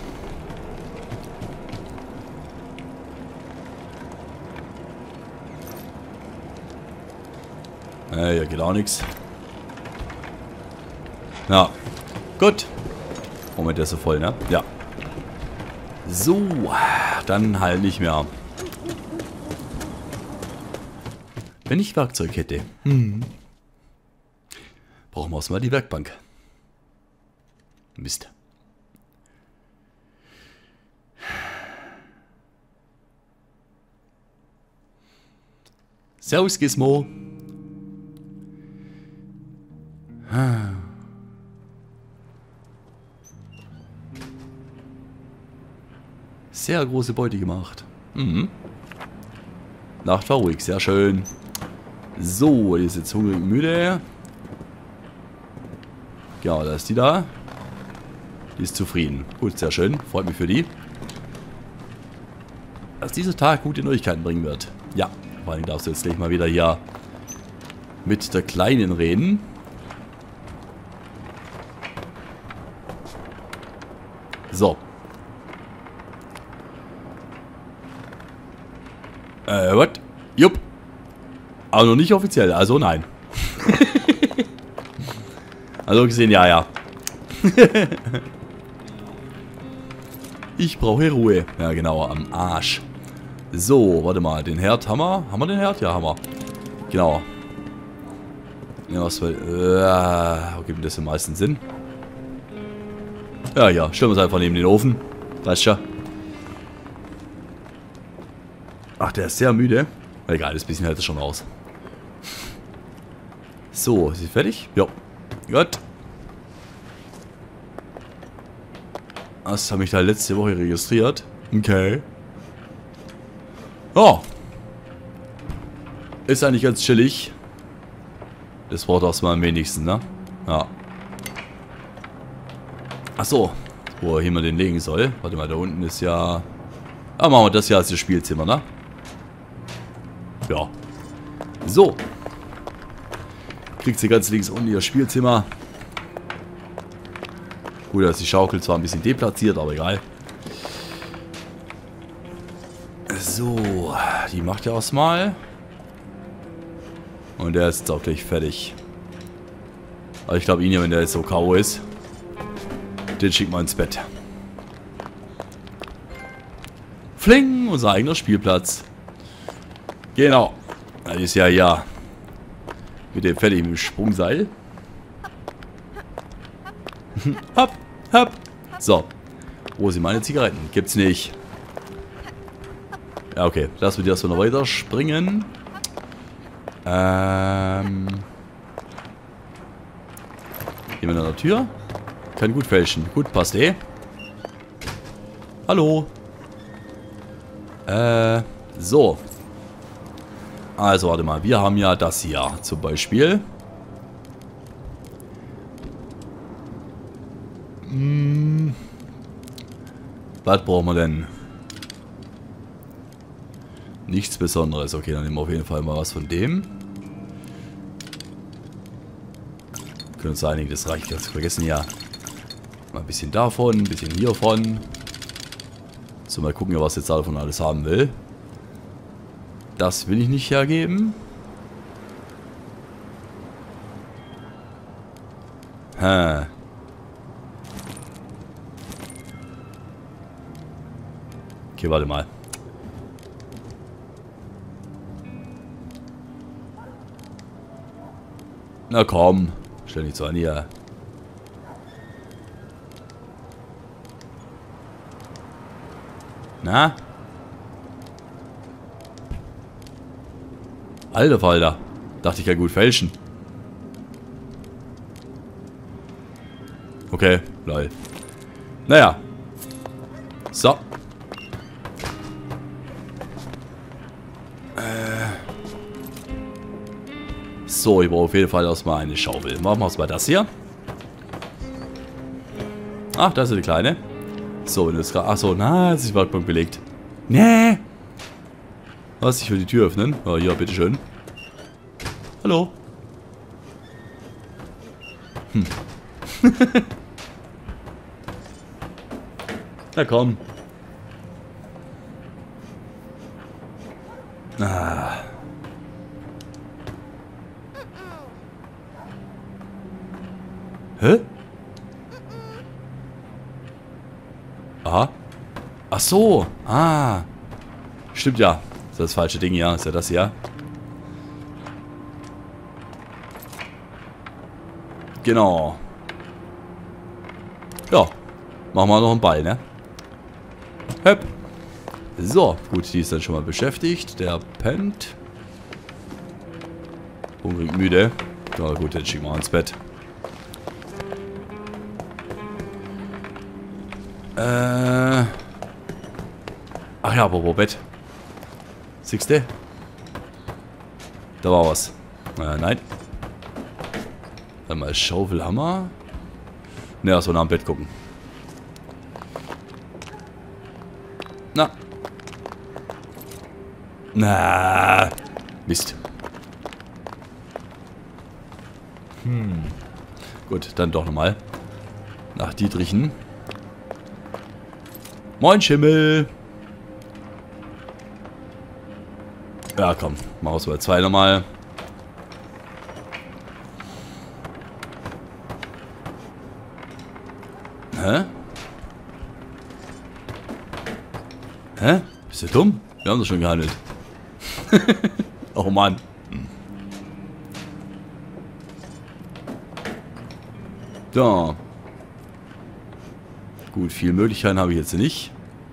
Hier geht auch nichts. Ja. Gut. Moment, der ist so voll, ne? Ja. So, dann halt nicht mehr. Wenn ich Werkzeug hätte. Brauchen wir erstmal die Werkbank. Mist. Servus, Gizmo. Sehr große Beute gemacht. Nacht war ruhig, sehr schön. So, die ist jetzt hungrig und müde. Ja, da ist die da. Die ist zufrieden. Gut, sehr schön. Freut mich für die. Dass dieser Tag gute Neuigkeiten bringen wird. Ja, vor allem darfst du jetzt gleich mal wieder hier mit der Kleinen reden. So. Was? Jupp. Aber noch nicht offiziell, also nein. Also gesehen, ja. Ich brauche Ruhe. Ja, genau, am Arsch. So, warte mal, den Herd haben wir? Haben wir den Herd? Ja, haben wir. Genau. Ja, was will... okay, das im meisten Sinn. Ja, stellen wir es einfach neben den Ofen. Reicht schon. Ach, der ist sehr müde. Egal, das bisschen hält er schon raus. So, ist sie fertig? Ja. Gut. Das habe ich da letzte Woche registriert. Okay. Oh. Ist eigentlich ganz chillig. Das braucht erstmal am wenigsten, ne? Ja. Achso. Wo hier mal den legen soll. Warte mal, da unten ist ja... Ah, machen wir das hier als das Spielzimmer, ne? Ja. So. Kriegt sie ganz links unten ihr Spielzimmer. Gut, da ist die Schaukel zwar ein bisschen deplatziert, aber egal. So, die macht ja erstmal. Und der ist jetzt auch gleich fertig. Aber ich glaube, ihn, wenn der jetzt so K.O. ist, den schickt man ins Bett. Fling, unser eigener Spielplatz. Genau. Das ist ja mit dem fertigen Sprungseil. Hopp, hopp. So. Wo sind meine Zigaretten? Gibt's nicht. Ja, okay. Lassen wir die erstmal noch weiter springen. Jemand an der Tür? Kann gut fälschen. Gut, passt eh. Hallo. So. Also, warte mal. Wir haben ja das hier zum Beispiel. Was brauchen wir denn? Nichts Besonderes. Okay, dann nehmen wir auf jeden Fall mal was von dem. Können uns einigen, das reicht jetzt. Vergessen ja. Mal ein bisschen davon, ein bisschen hiervon. So, mal gucken, was jetzt davon alles haben will. Das will ich nicht hergeben. Okay, warte mal. Na komm, stell nicht so an hier. Na? Alter Falter. Dachte ich ja gut fälschen. Okay, lol. Naja. So. So, ich brauche auf jeden Fall erstmal eine Schaufel. Machen wir erstmal das hier. Ach, das ist die kleine. So, wenn du jetzt gerade... Achso, na, jetzt ist die Werkbank belegt. Nee. Was, ich will die Tür öffnen? Oh, ja, bitteschön. Hallo. Na komm. Ah. Hä? Aha. Ach so. Ah. Stimmt ja. Das ist das falsche Ding, ja. Ist ja das hier. Genau. Ja. Machen wir noch einen Ball, ne? Höpp. So. Gut, die ist dann schon mal beschäftigt. Der pennt. Hungrig müde. Ja gut, jetzt schicken wir ins Bett. Ach ja, apropos Bett. Siehste? Da war was. Nein. Dann mal Schaufelhammer. Ne, erstmal nach dem Bett gucken. Na. Na. Mist. Gut, dann doch nochmal. Nach Dietrichen. Moin Schimmel. Ja komm, mal Auswahl 2 nochmal. Hä? Hä? Bist du dumm? Wir haben doch schon gehandelt. Oh Mann. Da. Gut, viele Möglichkeiten habe ich jetzt nicht.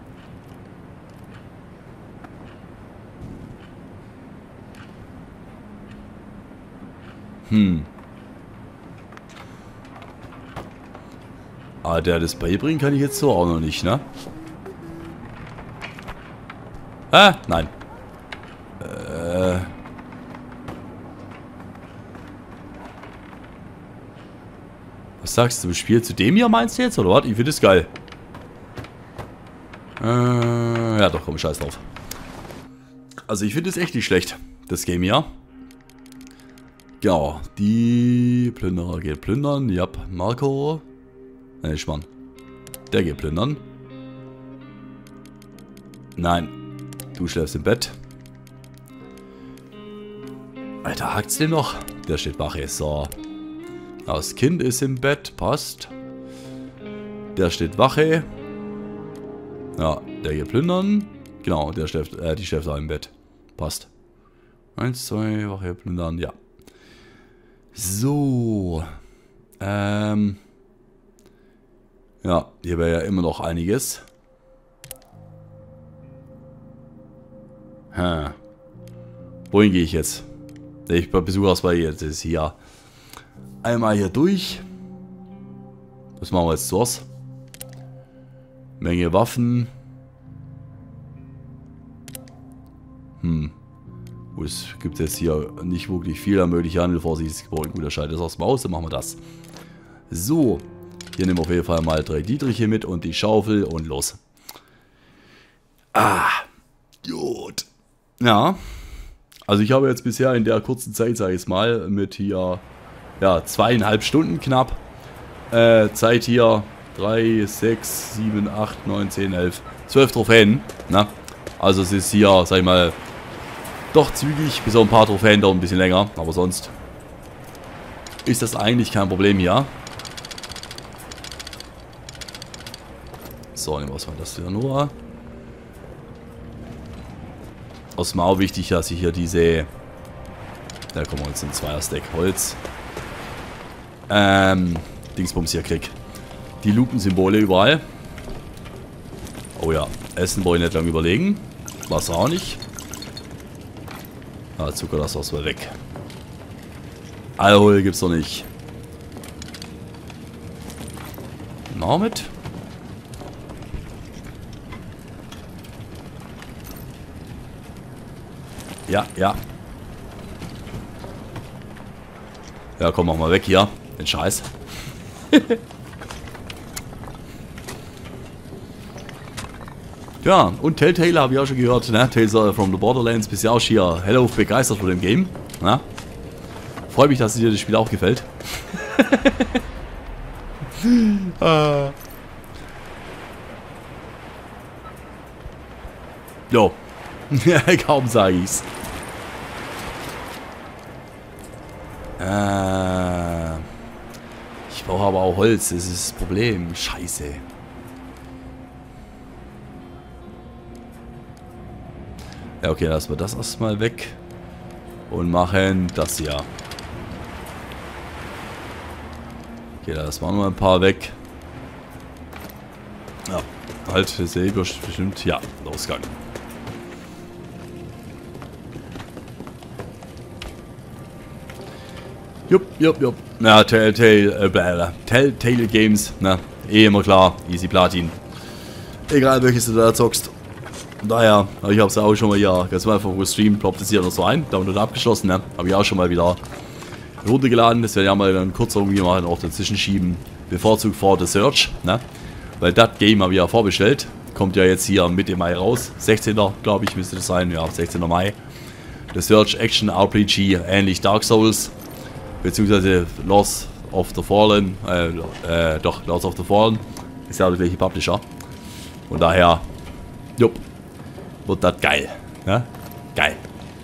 Ah, der das beibringen kann ich jetzt so auch noch nicht, ne? Ah, nein. Was sagst du? Spiel zu dem hier meinst du jetzt, oder was? Ich finde das geil. Ja doch, komm, scheiß drauf. Also ich finde es echt nicht schlecht, das Game hier. Genau, die Plünderer geht plündern. Ja, Marco. Ne, Schmarrn. Der geht plündern. Nein, du schläfst im Bett. Alter, hakt's den noch? Der steht Wache, so. Das Kind ist im Bett, passt. Der steht Wache. Ja, der geht plündern. Genau, der schläft, die schläft auch im Bett. Passt. 1, 2, Wache, plündern, ja. So. Ja, hier wäre ja immer noch einiges. Wohin gehe ich jetzt? Ich besuche erstmal jetzt. Das ist hier. Einmal hier durch. Was machen wir jetzt zuerst? Menge Waffen. Es gibt jetzt hier nicht wirklich viel an möglichen Handel. Vorsichtiges Gebäude. Guter Scheiß ist aus dem Haus. Dann machen wir das. So. Hier nehmen wir auf jeden Fall mal 3 Dietriche mit und die Schaufel und los. Ah. Gut. Ja. Also ich habe jetzt bisher in der kurzen Zeit, sage ich es mal, mit hier, ja, 2,5 Stunden knapp. Zeit hier 3, 6, 7, 8, 9, 10, 11, 12 Trophäen. Na? Also es ist hier, sag ich mal, doch zügig, bis auf ein paar Trophäen dauert ein bisschen länger. Aber sonst ist das eigentlich kein Problem hier. So, nehmen wir mal das hier nur. Außerdem auch wichtig, dass ich hier diese... Da kommen wir jetzt ein Zweier-Stack Holz. Dingsbums hier krieg. Die Lupensymbole überall. Oh ja, Essen wollte ich nicht lange überlegen. Wasser auch nicht. Ah, Zucker, das aus mal weg. Alkohol gibt's doch nicht. Machen wir mit. Ja, ja. Ja, komm, mach mal weg hier. Den Scheiß. Ja, und Telltale habe ich auch schon gehört, ne? Tales from the Borderlands, bist ja auch hier hellauf begeistert von dem Game. Ne? Freue mich, dass dir das Spiel auch gefällt. Jo. Kaum sage ich's. Ich brauche aber auch Holz, das ist das Problem. Scheiße. Ja, okay, lassen wir das erstmal weg. Und machen das hier. Okay, das waren noch ein paar weg. Ja, halt, das seht ihr bestimmt. Ja, Ausgang. Jupp. Na, Telltale Games, na, immer klar, easy Platin. Egal welches du da zockst. Daher, ich habe es auch schon mal hier ganz mal einfach gestreamt, ploppt es hier noch so ein, Download abgeschlossen, ne? Habe ich auch schon mal wieder runtergeladen. Das werde ich ja mal dann kurz irgendwie mal auch dazwischen schieben. Bevorzugt vor The Search, ne? Weil das Game habe ich ja vorbestellt. Kommt ja jetzt hier Mitte Mai raus. 16. glaube ich müsste das sein, ja, 16. Mai. The Search Action RPG, ähnlich Dark Souls. Beziehungsweise Lords of the Fallen. Lords of the Fallen. Ist ja der gleiche Publisher. Von daher, jupp, wird das geil. Ja? Geil.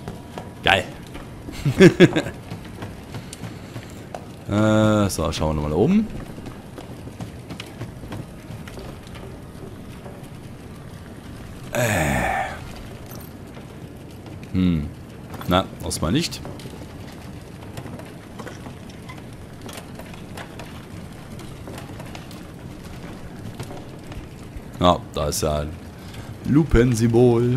So, schauen wir nochmal oben. Na, erstmal nicht. Ja, da ist ja ein Lupensymbol.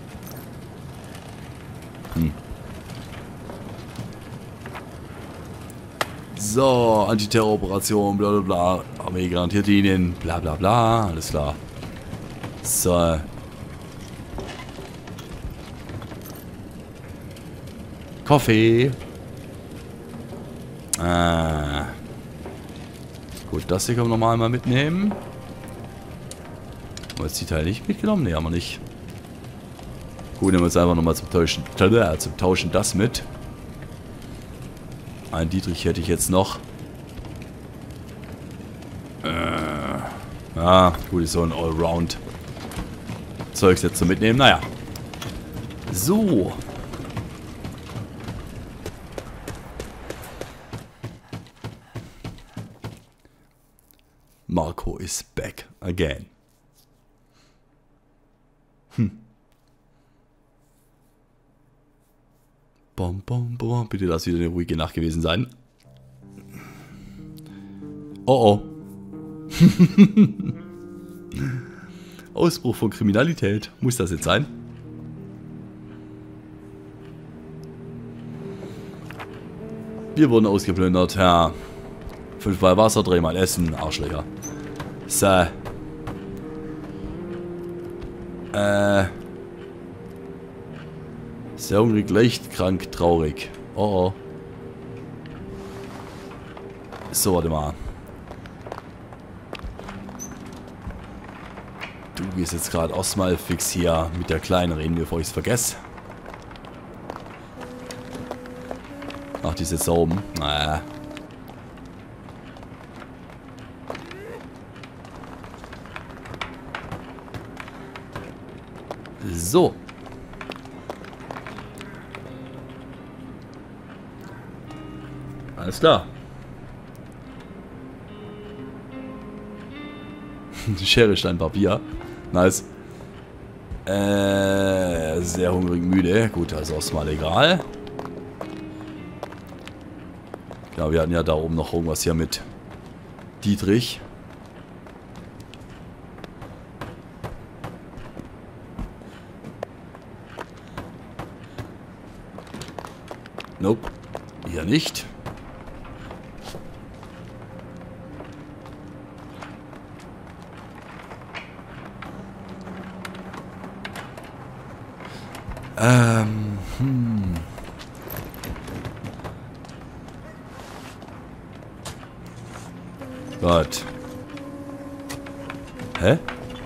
So, Antiterror-Operation, bla bla bla. Armee garantiert Ihnen, bla bla bla. Alles klar. So. Kaffee. Gut, das hier können wir nochmal mal mitnehmen. Haben wir jetzt die Teile nicht mitgenommen? Ne, haben wir nicht. Gut, nehmen wir jetzt einfach nochmal zum Tauschen das mit. Einen Dietrich hätte ich jetzt noch. Ja, gut, ist so ein Allround Zeugs jetzt zu mitnehmen. Naja. So. Marco is back again. Bom, bom, bom. Bitte lass wieder eine ruhige Nacht gewesen sein. Oh oh. Ausbruch von Kriminalität. Muss das jetzt sein? Wir wurden ausgeplündert, ja. 5-mal Wasser, 3-mal Essen, Arschlöcher. So. Sehr hungrig, leicht krank, traurig. Oh oh. So, warte mal. Du gehst jetzt gerade erstmal fix hier mit der Kleinen reden, bevor ich es vergesse. Ach, die ist jetzt da oben. Naja. So. Alles klar. Schere, Stein, Papier. Nice. Sehr hungrig, müde. Gut, also erstmal egal. Genau, wir hatten ja da oben noch irgendwas hier mit Dietrich. Nope. Hier nicht. Gott. Hä?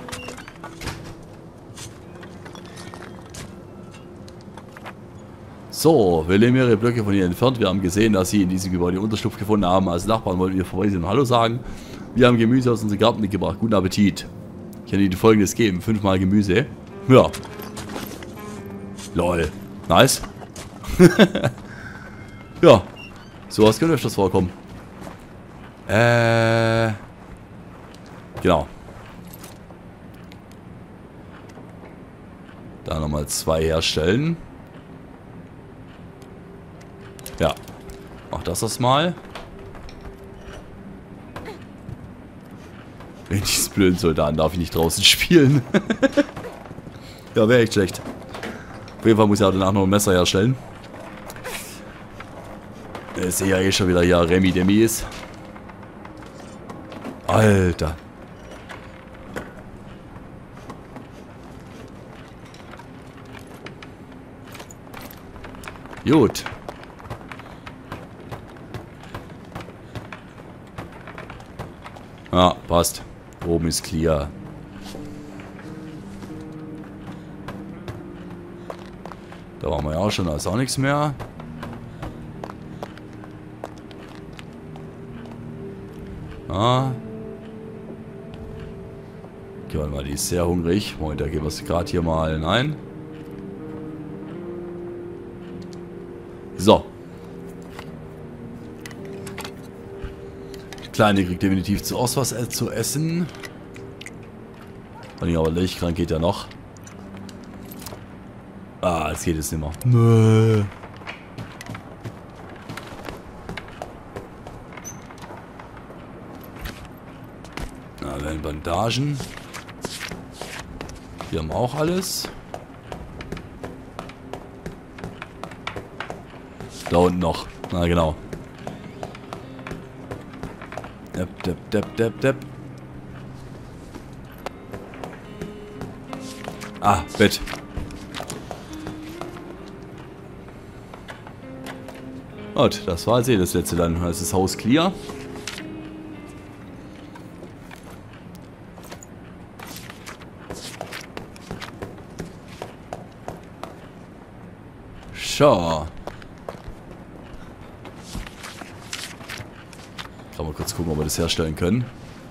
So, wir leben mehrere Blöcke von hier entfernt. Wir haben gesehen, dass sie in diesem Gebäude Unterschlupf gefunden haben. Als Nachbarn wollten wir vorbeisehen und Hallo sagen. Wir haben Gemüse aus unserem Garten mitgebracht. Guten Appetit. Ich kann Ihnen Folgendes geben. 5-mal Gemüse. Ja. Lol. Nice. Ja. Sowas könnte öfters vorkommen. Genau. Da nochmal 2 herstellen. Ja. Mach das mal. Wegen diesen blöden Soldaten darf ich nicht draußen spielen. Ja, wäre echt schlecht. Auf jeden Fall muss ich auch danach noch ein Messer herstellen. Ich sehe ja eh schon wieder hier Remi Demi ist. Alter. Gut. Ja, passt. Oben ist clear. Da waren wir ja auch schon, da ist auch nichts mehr. Ah. Okay, warte mal, die ist sehr hungrig. Moment, da gehen wir es gerade hier mal nein. So. Kleine kriegt definitiv zuerst was zu essen. Aber Milchkrank geht ja noch. Ah, jetzt geht es nicht mehr. Nö. Na, dann Bandagen. Wir haben auch alles. Da unten noch. Na genau. Depp, depp, depp, depp, depp. Ah, Bett. Gut, das war jetzt das letzte dann. Das ist das Haus clear. So. Kann mal kurz gucken, ob wir das herstellen können.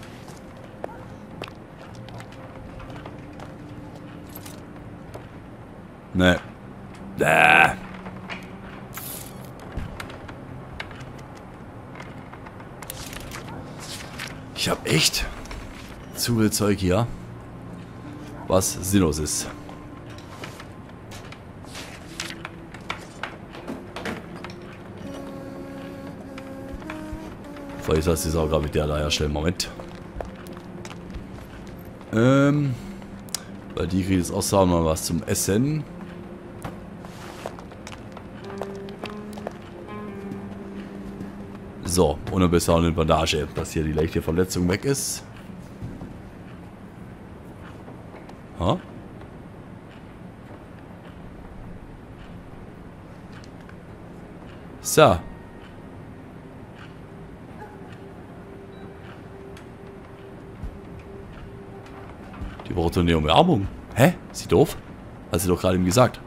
Ne. Ich habe echt zu viel Zeug hier, was sinnlos ist. Vielleicht lasse ich es auch gerade mit der da herstellen. Moment. Weil die kriegt jetzt auch sagen mal was zum Essen. So, und ein bisschen eine Bandage, dass hier die leichte Verletzung weg ist. Ha? So. Die braucht doch eine Umarmung. Hä? Ist sie doof? Hat sie doch gerade ihm gesagt.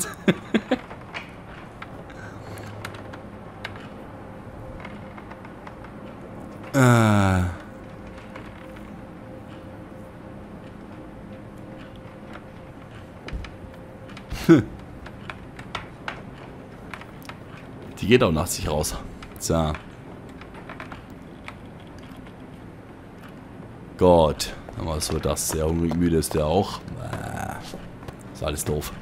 Die geht auch nachts nicht raus. So. Gott. Aber so das sehr hungrig müde ist der auch. Ist alles doof.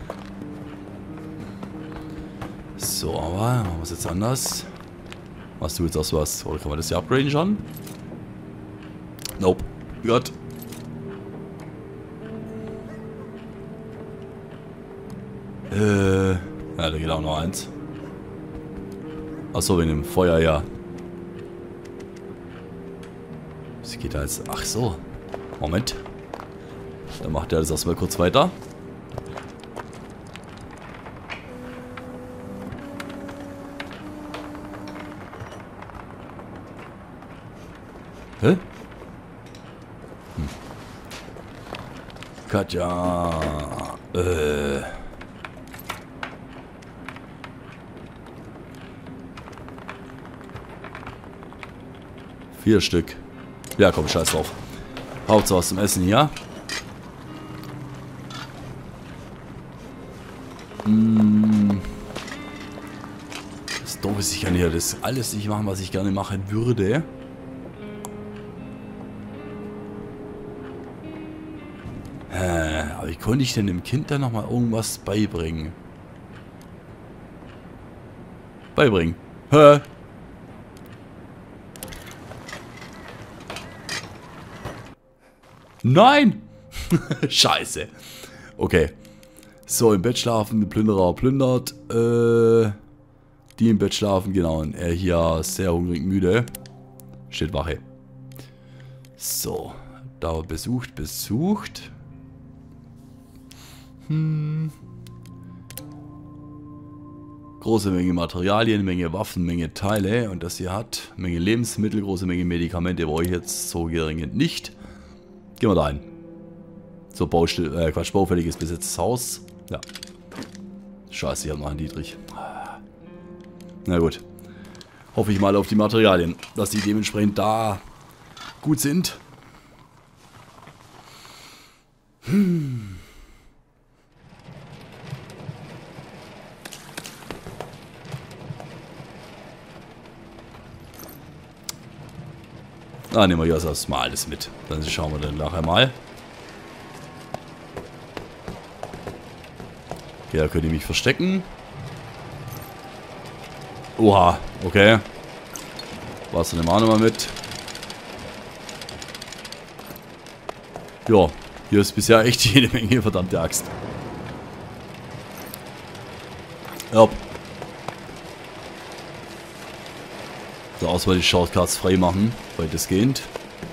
So, aber machen wir es jetzt anders. Machst du jetzt auch was? Oder kann man das hier upgraden schon? Nope. Gott. Ja, da geht auch noch eins. Achso, wegen dem Feuer, ja. Was geht da jetzt? Ach so. Moment. Dann macht er das erstmal kurz weiter. Hä? Katja. 4 Stück. Ja, komm, scheiß drauf. Hauptsache was zum Essen hier. Das Doofe ist, ich kann hier das alles nicht machen, was ich gerne machen würde. Aber ich konnte ich denn dem Kind dann nochmal irgendwas beibringen? Hä? Nein! Scheiße. Okay. So, im Bett schlafen, der Plünderer plündert. Die im Bett schlafen, genau. Und er hier sehr hungrig, müde. Steht Wache. So. Da besucht. Große Menge Materialien, Menge Waffen, Menge Teile. Und das hier hat Menge Lebensmittel, große Menge Medikamente. Brauche ich jetzt so dringend nicht. Gehen wir da ein. So, baufälliges besetztes Haus. Ja. Scheiße, ich hab noch einen Dietrich. Na gut. Hoffe ich mal auf die Materialien, dass die dementsprechend da gut sind. Nehmen wir hier das mal alles mit. Dann schauen wir dann nachher mal. Okay, da könnt ihr mich verstecken. Oha, okay. Was nehmen wir auch nochmal mit. Ja, hier ist bisher echt jede Menge, verdammte Axt. Ja. So, auswahl die Shortcuts frei machen, weitestgehend.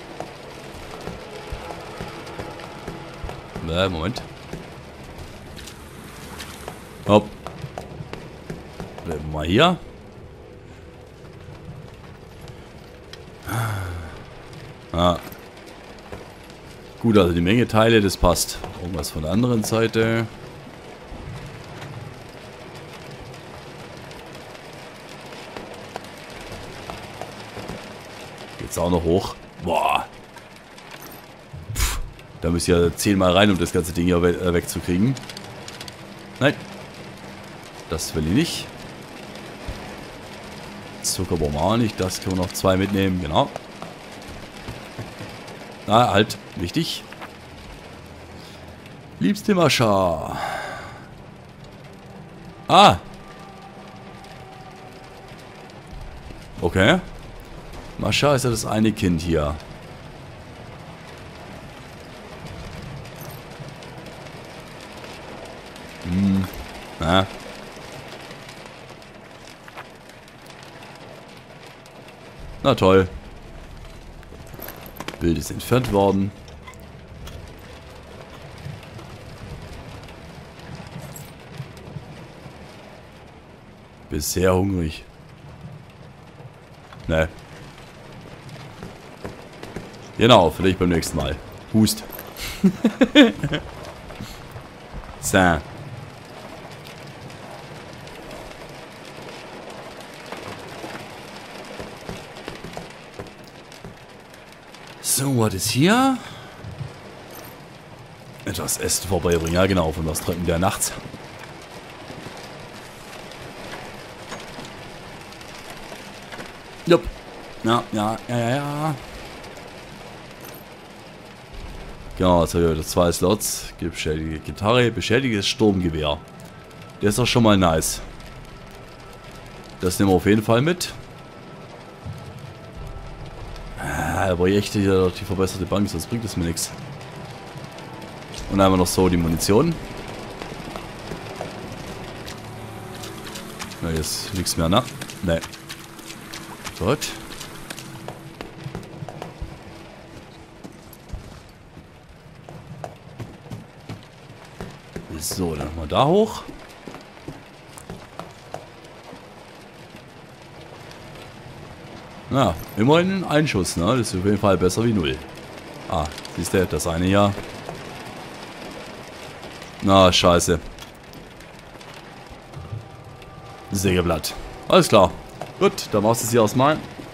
Moment. Hopp. Bleiben wir mal hier. Ah. Gut, also die Menge Teile, das passt. Irgendwas von der anderen Seite. Geht's auch noch hoch. Boah. Puh. Da müsst ihr 10-mal rein, um das ganze Ding hier wegzukriegen. Nein. Das will ich nicht. Zucker brauchen wir auch nicht. Das können wir noch 2 mitnehmen. Genau. Ah, halt. Wichtig. Liebste Mascha. Ah. Okay. Mascha ist ja das eine Kind hier. Na. Na toll. Bild ist entfernt worden. Bist sehr hungrig. Ne. Genau, vielleicht beim nächsten Mal. Hust. So. So, was ist hier? Etwas Essen vorbeibringen. Ja, genau, von das Treppen der nachts. Jupp. Ja. Genau, jetzt habe ich wieder 2 Slots. Beschädigte Gitarre, beschädigtes Sturmgewehr. Der ist doch schon mal nice. Das nehmen wir auf jeden Fall mit. Aber echt hier die verbesserte Bank, sonst bringt es mir nichts. Und einmal noch so die Munition. Na, jetzt nichts mehr, ne? Ne. Gut. So, dann nochmal da hoch. Na, immerhin ein Schuss, ne? Das ist auf jeden Fall besser wie 0. Ah, siehst du, das eine hier. Na, scheiße. Sägeblatt. Alles klar. Gut, dann machst du es hier erstmal.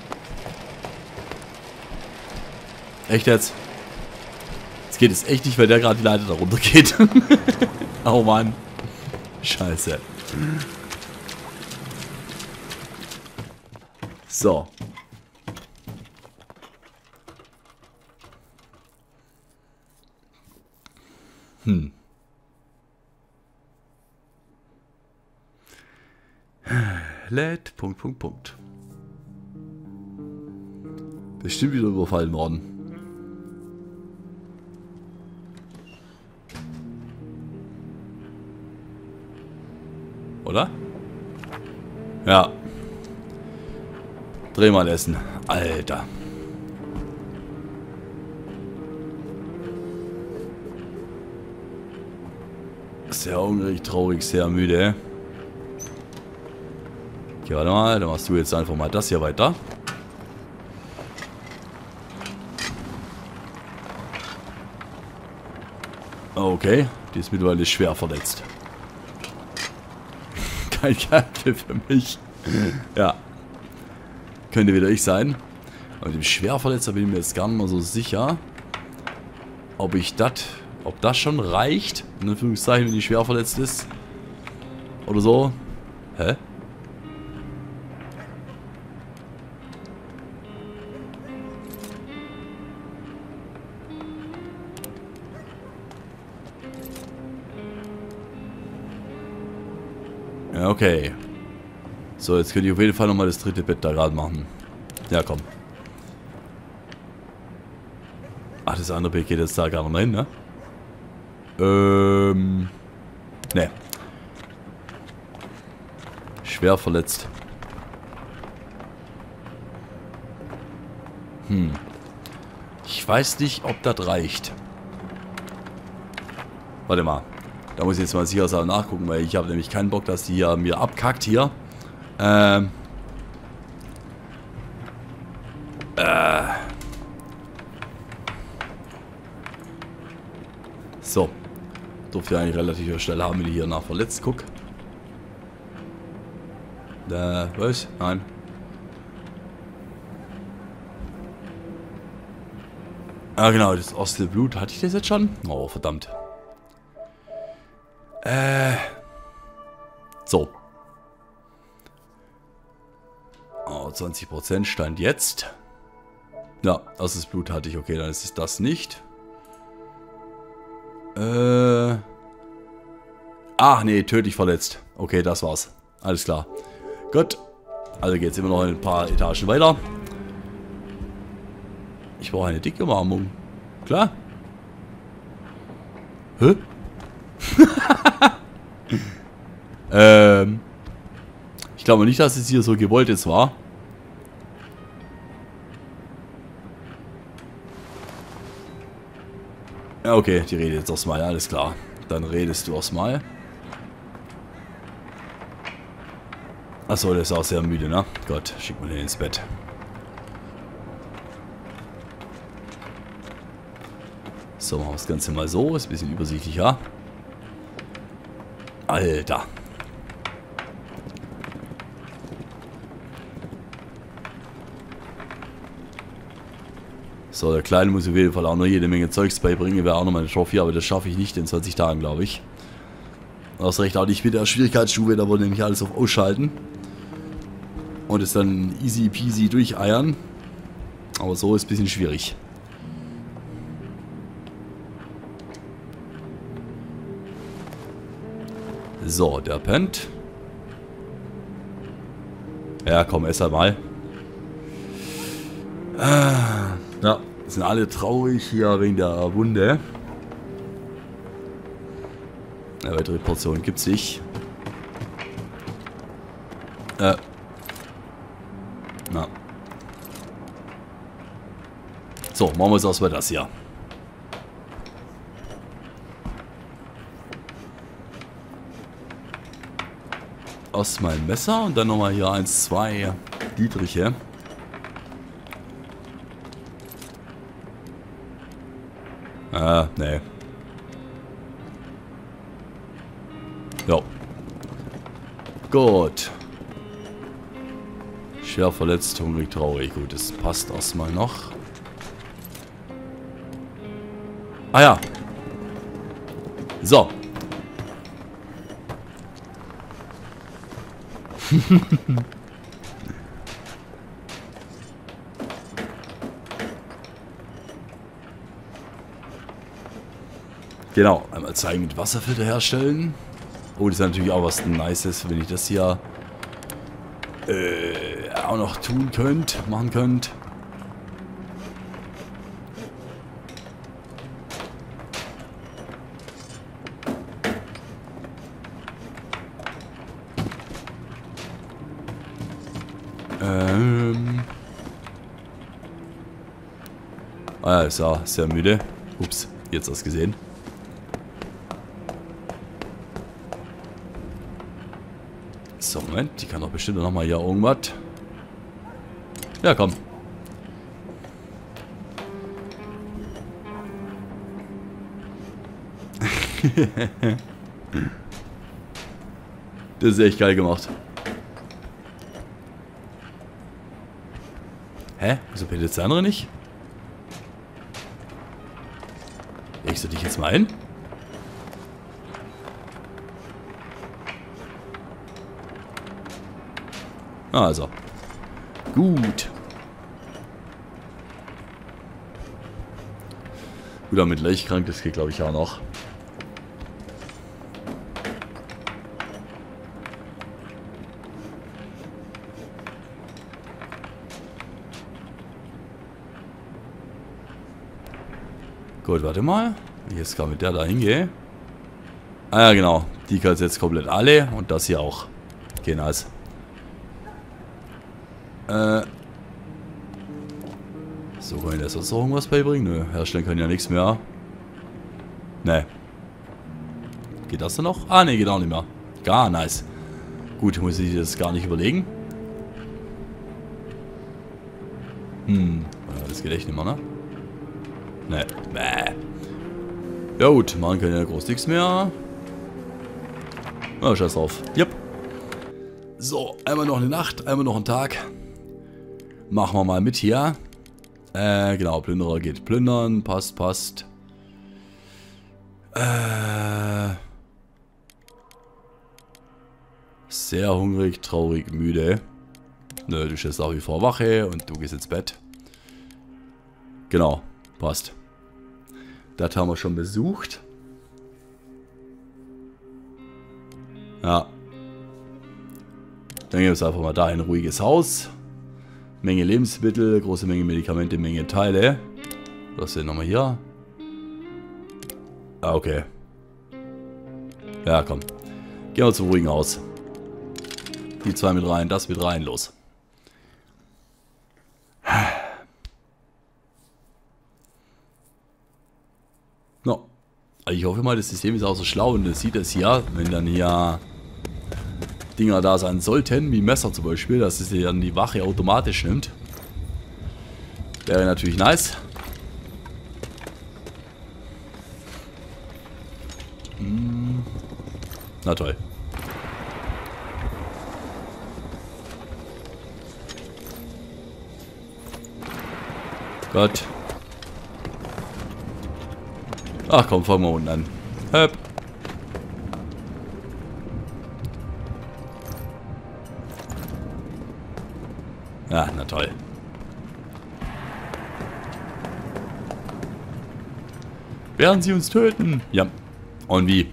Echt jetzt? Jetzt geht es echt nicht, weil der gerade die Leiter da runter geht. Oh Mann. Scheiße. So. Lädt. Punkt, Punkt, Punkt. Bestimmt wieder überfallen worden. Oder? Ja. Dreh mal essen. Alter. Sehr hungrig, traurig, sehr müde. Okay, warte mal. Dann machst du jetzt einfach mal das hier weiter. Okay. Die ist mittlerweile schwer verletzt. Kein Kampf für mich. Ja. Könnte wieder ich sein. Aber dem Schwerverletzer bin ich mir jetzt gar nicht mal so sicher, ob das schon reicht, in Anführungszeichen, wenn die schwer verletzt ist. Oder so. Hä? Ja, okay. So, jetzt könnte ich auf jeden Fall nochmal das dritte Bett da gerade machen. Ja, komm. Ach, das andere Bett geht jetzt da gar nicht mehr hin, ne? Ne. Schwer verletzt. Ich weiß nicht, ob das reicht. Warte mal. Da muss ich jetzt mal sicher nachgucken, weil ich habe nämlich keinen Bock, dass die hier mir abkackt hier. So. Durfte ich eigentlich relativ schnell haben, wenn ich hier nach verletzt gucke. Was? Nein. Ah, genau, das Ostelblut. Hatte ich das jetzt schon? Oh, verdammt. So. Oh, 20% stand jetzt. Ja, erstes Blut hatte ich. Okay, dann ist es das nicht. Ach nee, tödlich verletzt. Okay, das war's. Alles klar. Gut. Also geht's immer noch ein paar Etagen weiter. Ich brauche eine dicke Umarmung. Klar. Hä? Ich glaube nicht, dass es hier so gewollt jetzt war. Ja, okay, die redet jetzt erstmal, alles klar. Dann redest du erstmal. Achso, der ist auch sehr müde, ne? Gott, schick mal den ins Bett. So, machen wir das Ganze mal so. Ist ein bisschen übersichtlicher. Alter. So, der Kleine muss auf jeden Fall auch noch jede Menge Zeugs beibringen. Wäre auch noch mal eine Trophy, aber das schaffe ich nicht in 20 Tagen, glaube ich. Das recht auch nicht mit der Schwierigkeitsstufe, da wollen nämlich alles auf Ausschalten. Und es dann easy peasy durcheiern. Aber so ist ein bisschen schwierig. So, der pennt. Ja, komm, ess mal. Ja, sind alle traurig hier wegen der Wunde. Eine weitere Portion gibt's nicht. Na. So, machen wir jetzt erstmal das hier. Erstmal ein Messer und dann nochmal hier 1, 2 Dietriche. Nee. Jo. Gut. Schwer verletzt, hungrig, traurig. Gut, das passt erstmal noch. Ah ja. So. Genau, einmal zeigen mit Wasserfilter herstellen. Oh, das ist natürlich auch was Nices, wenn ich das hier auch noch tun könnt, machen könnt. Ah ja, ist ja sehr müde. Ups, jetzt hast du gesehen. So, Moment, die kann doch bestimmt noch mal hier irgendwas. Ja, komm. Das ist echt geil gemacht. Hä? Wieso bildet das andere nicht? Legst du dich jetzt mal ein? Also. Gut. Gut, damit leicht krank, das geht glaube ich auch noch. Gut, warte mal. Wenn ich jetzt gerade mit der da hingehe. Ah ja, genau. Die kann jetzt komplett alle und das hier auch. Okay, nice. So, wollen wir das sonst noch irgendwas beibringen? Nö, herstellen können ja nichts mehr. Ne. Geht das denn noch? Ah, ne, geht auch nicht mehr. Gar nice. Gut, muss ich das gar nicht überlegen. Das geht echt nicht mehr, ne? Ne. Bäh. Ja gut, machen können ja groß nichts mehr. Na, scheiß drauf. Yep. So, einmal noch eine Nacht, einmal noch einen Tag. Machen wir mal mit hier. Genau, Plünderer geht plündern. Passt, passt. Sehr hungrig, traurig, müde. Nö, du stehst auch wie vor Wache und du gehst ins Bett. Genau, passt. Das haben wir schon besucht. Ja. Dann gehen wir jetzt einfach mal da in ein ruhiges Haus. Menge Lebensmittel, große Menge Medikamente, Menge Teile. Was ist denn nochmal hier? Ah, okay. Ja, komm. Gehen wir zum ruhigen Haus. Die zwei mit rein, das mit rein, los. No. Ich hoffe mal, das System ist auch so schlau und das sieht es hier, wenn dann hier Dinger da sein sollten, wie Messer zum Beispiel, dass es dann die Wache automatisch nimmt. Wäre natürlich nice. Na toll. Gott. Ach komm, fangen wir unten an. Höp. Ja, na toll. Werden sie uns töten? Ja. Und wie?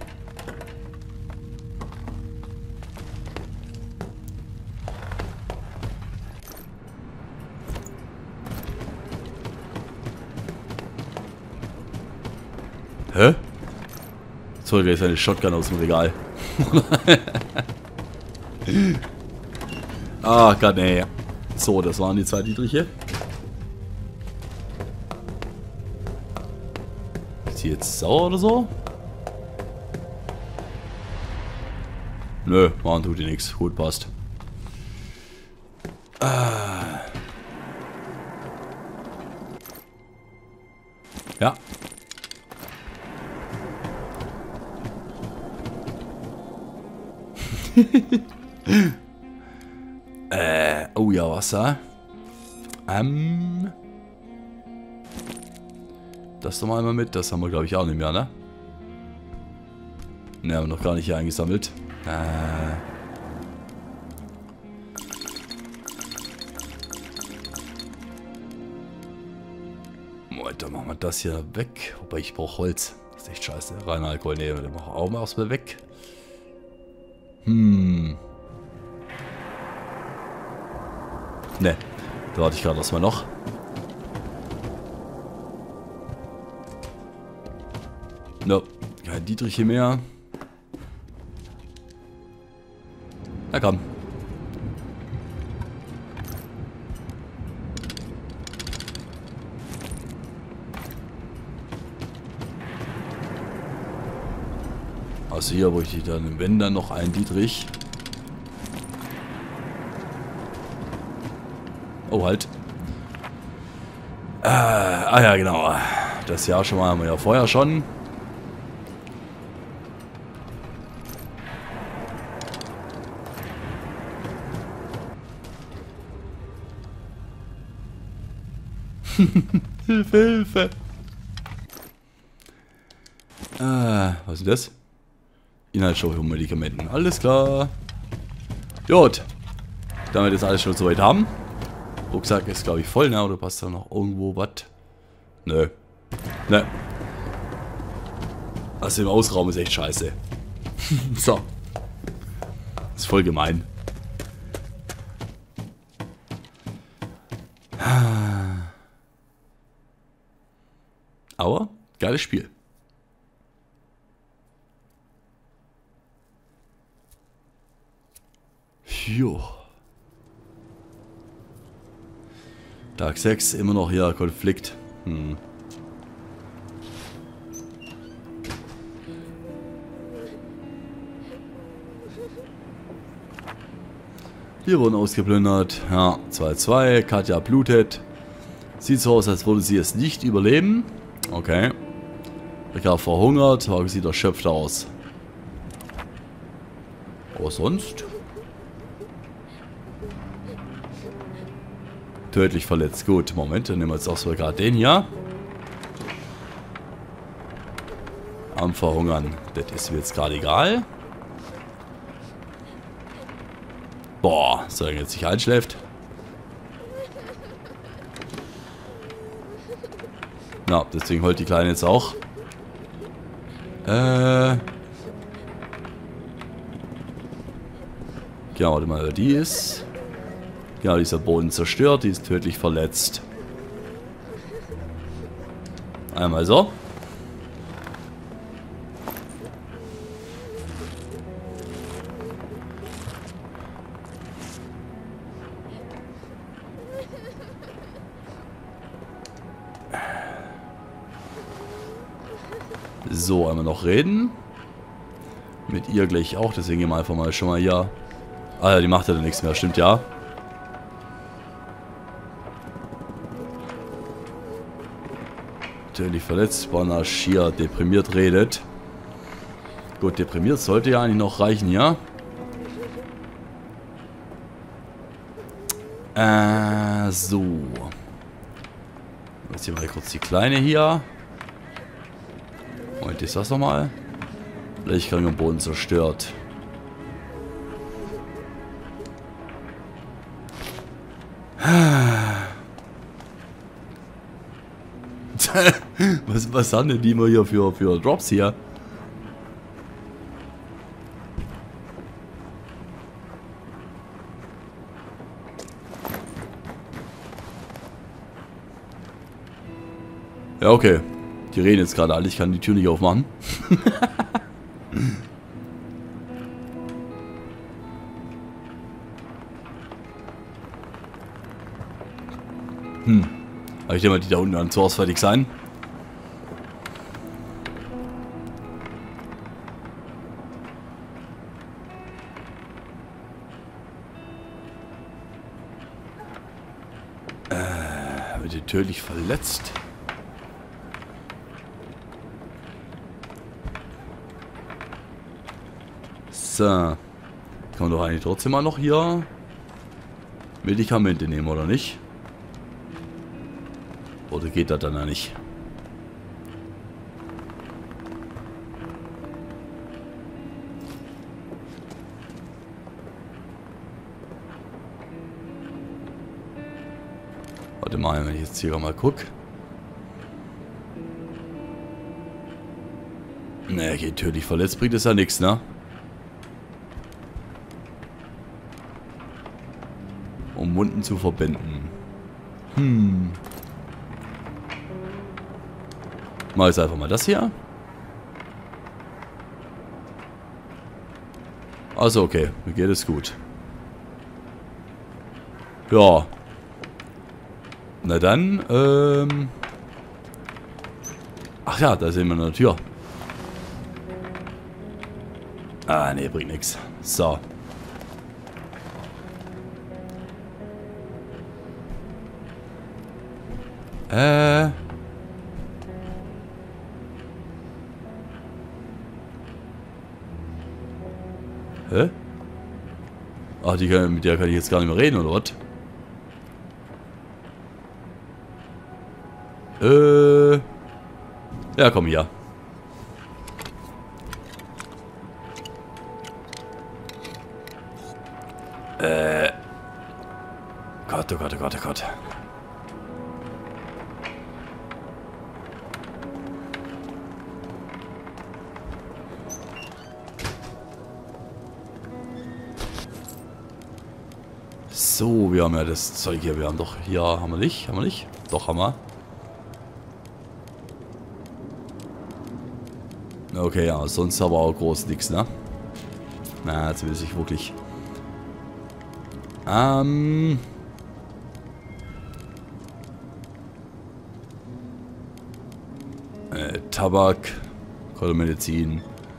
Hä? Jetzt holt er jetzt eine Shotgun aus dem Regal. Ah, Gott, nee. So, das waren die zwei Dietriche. Ist sie jetzt sauer oder so? Nö, machen tut die nichts. Gut, passt. Ja. Oh ja, Wasser. Das doch mal mit. Das haben wir, glaube ich, auch nicht mehr, ne? Ne, haben wir noch gar nicht hier eingesammelt. Moment, dann machen wir das hier weg. Wobei, ich brauche Holz. Das ist echt scheiße. Reiner Alkohol, ne, den machen wir auch mal erstmal weg. Ne, da warte ich gerade erstmal noch. No, kein Dietrich hier mehr. Na komm. Also hier, wo ich dann, wenn dann noch einen Dietrich. Oh, halt. Ja, genau. Das Jahr schon mal haben wir ja vorher schon. Hilfe, Hilfe. Was ist das? Inhaltsstoffe und Medikamenten. Alles klar. Gut. Damit wir das alles schon soweit haben. Rucksack ist, glaube ich, voll, ne? Oder passt da noch irgendwo was? Nö. Ne. Also im Außenraum ist echt scheiße. So. Ist voll gemein. Aber geiles Spiel. Jo. Tag 6, immer noch hier Konflikt. Hier wurden ausgeplündert. Ja, 2-2. Katja blutet. Sieht so aus, als würde sie es nicht überleben. Okay. Rika verhungert. Wagen sieht erschöpft aus. Aber sonst? Tödlich verletzt. Gut, Moment, dann nehmen wir jetzt auch so gerade den hier. Am Verhungern. Das ist mir jetzt gerade egal. Boah, solange jetzt nicht einschläft. Na, deswegen heult die Kleine jetzt auch. Genau, warte mal, die ist... Genau, dieser Boden zerstört, die ist tödlich verletzt. Einmal so. So, einmal noch reden. Mit ihr gleich auch, deswegen gehen wir einfach mal schon mal hier. Ah ja, die macht ja dann nichts mehr, stimmt ja. Tödlich verletzt, Banner schier deprimiert redet. Gut, deprimiert sollte ja eigentlich noch reichen, ja. So. Jetzt hier mal kurz die Kleine hier. Moment, ist das nochmal? Blechkrank am Boden zerstört. Was haben denn die immer hier für Drops hier? Ja, okay. Die reden jetzt gerade alle. Ich kann die Tür nicht aufmachen. Aber ich denke mal, die da unten an Source fertig sein. Wird die tödlich verletzt? So. Kann man doch eigentlich trotzdem mal noch hier Medikamente nehmen, oder nicht? Oder geht das dann ja nicht? Warte mal, wenn ich jetzt hier mal gucke. Ne, geht tödlich verletzt, bringt es ja nichts, ne? um Wunden zu verbinden. Hm. Mach jetzt einfach mal das hier. Also okay, mir geht es gut. Ja. Na dann, ach ja, da sehen wir eine Tür. Ah, nee, bringt nichts. So. Hä? Ach, mit der kann ich jetzt gar nicht mehr reden, oder was? Ja, komm hier. Gott, oh Gott, oh Gott, oh Gott. So, wir haben ja das Zeug hier. Wir haben doch hier, haben wir nicht? Haben wir nicht? Doch, haben wir. Okay, ja, sonst aber auch groß nichts, ne? Na, jetzt will ich wirklich. Tabak, Medizin.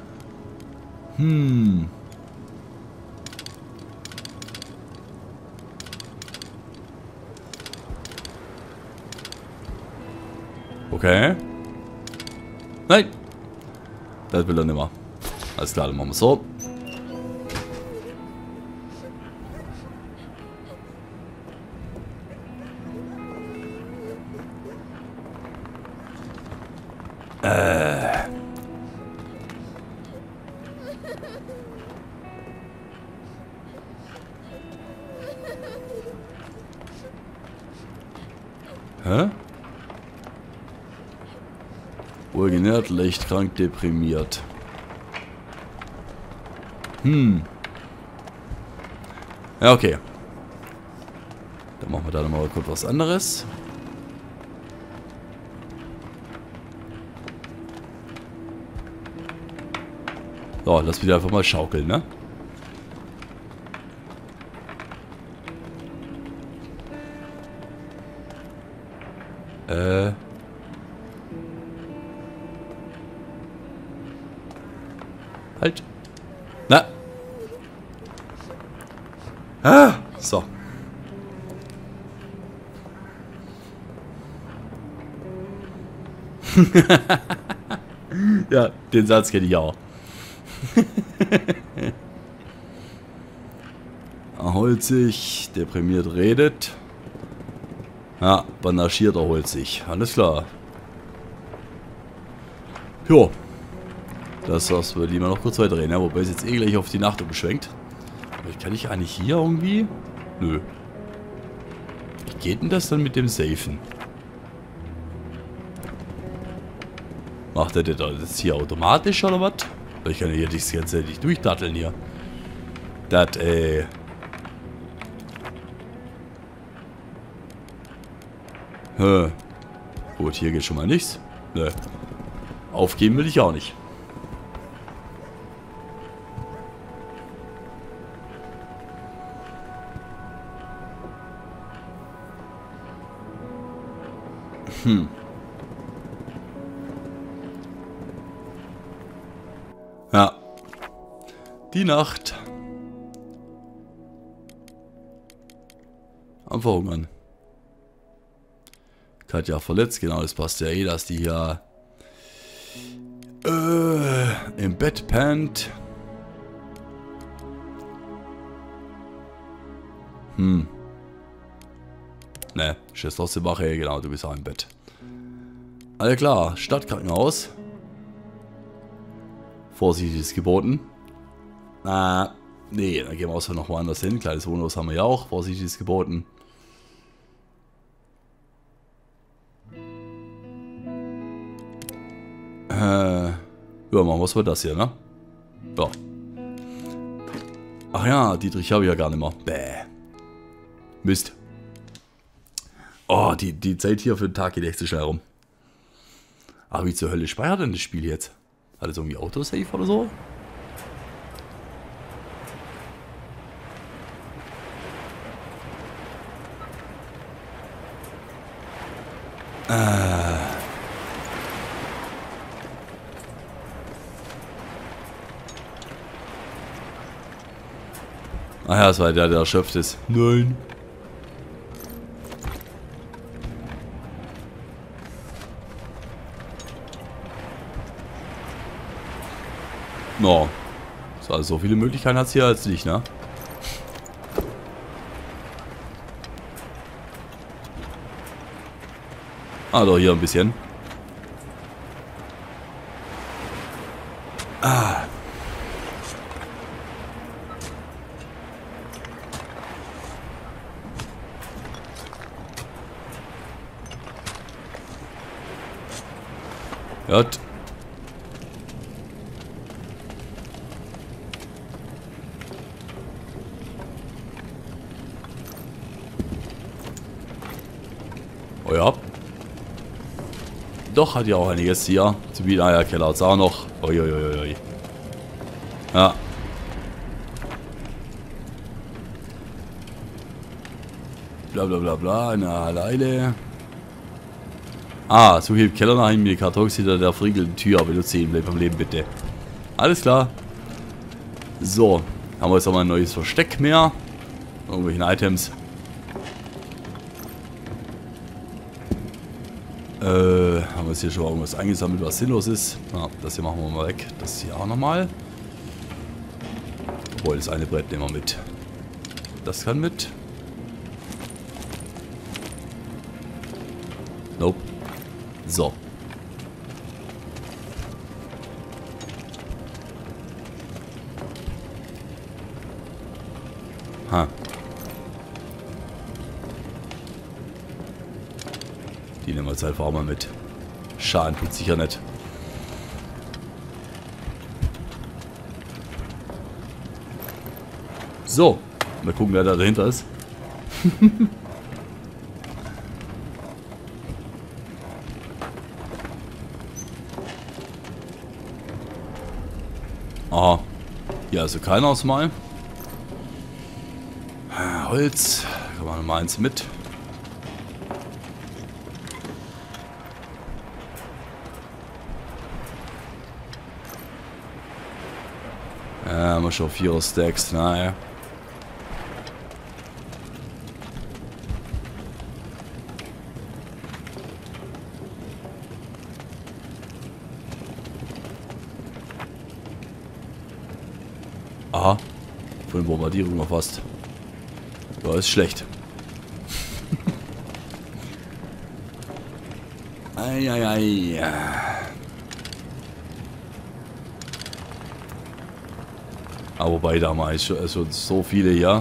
Okay. Nein. Das will er nicht mehr. Alles klar, dann machen wir so. Hä? Wohlgenährt, leicht krank, deprimiert. Ja, okay. Dann machen wir da nochmal kurz was anderes. So, lass wieder einfach mal schaukeln, ne? Halt. Na. Ah, so. Ja, den Satz kenne ich auch. Erholt sich, deprimiert redet. Ja, bandagiert erholt sich. Alles klar. Jo. Das würde ich mal noch kurz weiterreden, ja, wobei es jetzt eh gleich auf die Nacht umschwenkt. Aber kann ich eigentlich hier irgendwie? Nö. Wie geht denn das dann mit dem Safen? Macht er das hier automatisch oder was? Ich kann ja hier das Ganze nicht durchdatteln hier. Das, Gut, hier geht schon mal nichts. Nö. Aufgeben will ich auch nicht. Ja. Die Nacht. Am Verhungern. Katja verletzt, genau, das passt ja eh, dass die hier im Bett pennt. Ne, Schwester aus der Wache, genau, du bist auch im Bett. Alles klar, Stadtkrankenhaus. Vorsicht ist geboten. Nee, dann gehen wir auch noch woanders hin. Kleines Wohnhaus haben wir ja auch. Vorsicht ist geboten. Ja, machen wir das hier, ne? Ja. Ach ja, Dietrich habe ich ja gar nicht mehr. Bäh. Mist. Oh, die Zeit hier für den Tag geht echt so schnell rum. Aber wie zur Hölle speichert denn das Spiel jetzt? Hat es irgendwie Autosave oder so? Ach ja, das war der erschöpft ist. Nein. No. So viele Möglichkeiten hat es hier jetzt nicht, ne? Ah, doch, hier ein bisschen. Ah. Gut. Oh ja. Doch, hat ja auch einiges hier zu bieten. Ah ja, Keller hat es auch noch. Uiuiui. Ja. Bla bla bla bla. Eine alleine. Ah, suche im Keller nach einem Kartons hinter der verriegelten Tür. Benutze ihn, bleib am Leben bitte. Alles klar. So. Haben wir jetzt auch mal ein neues Versteck mehr. Irgendwelchen Items. Haben wir jetzt hier schon irgendwas eingesammelt, was sinnlos ist. Ja, das hier machen wir mal weg. Das hier auch nochmal. Obwohl, das eine Brett nehmen wir mit. Das kann mit. Nope. So. Ha. Die nehmen wir jetzt einfach auch mal mit. Schaden tut sicher nicht. So. Mal gucken, wer da dahinter ist. Aha. Hier also keiner ausmalen. Holz. Kann man mal eins mit. Ja, haben wir schon 4 Stacks. Naja. Aha. Von der Bombardierung erfasst. Ja, ist schlecht. Eieiei. Aber wobei da mal ist schon so viele hier.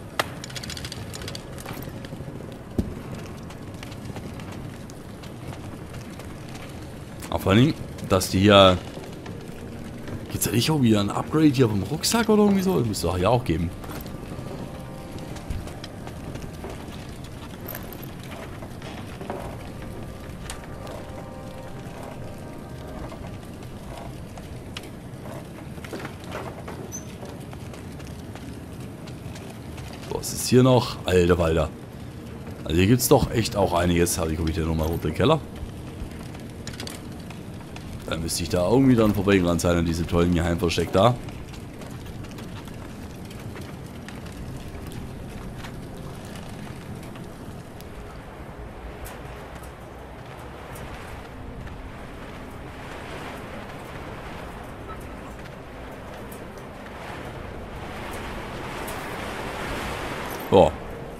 Aber vor allem, dass die hier. Gibt's ja nicht auch wieder ein Upgrade hier vom Rucksack oder irgendwie so? Das müsste es doch ja auch geben. Was ist hier noch? Alter Walter. Also hier gibt es doch echt auch einiges. Also ich komme hier nochmal runter in den Keller. Dann müsste ich da irgendwie dann vorbeigerannt sein an diese tollen Geheimversteck da. Oh.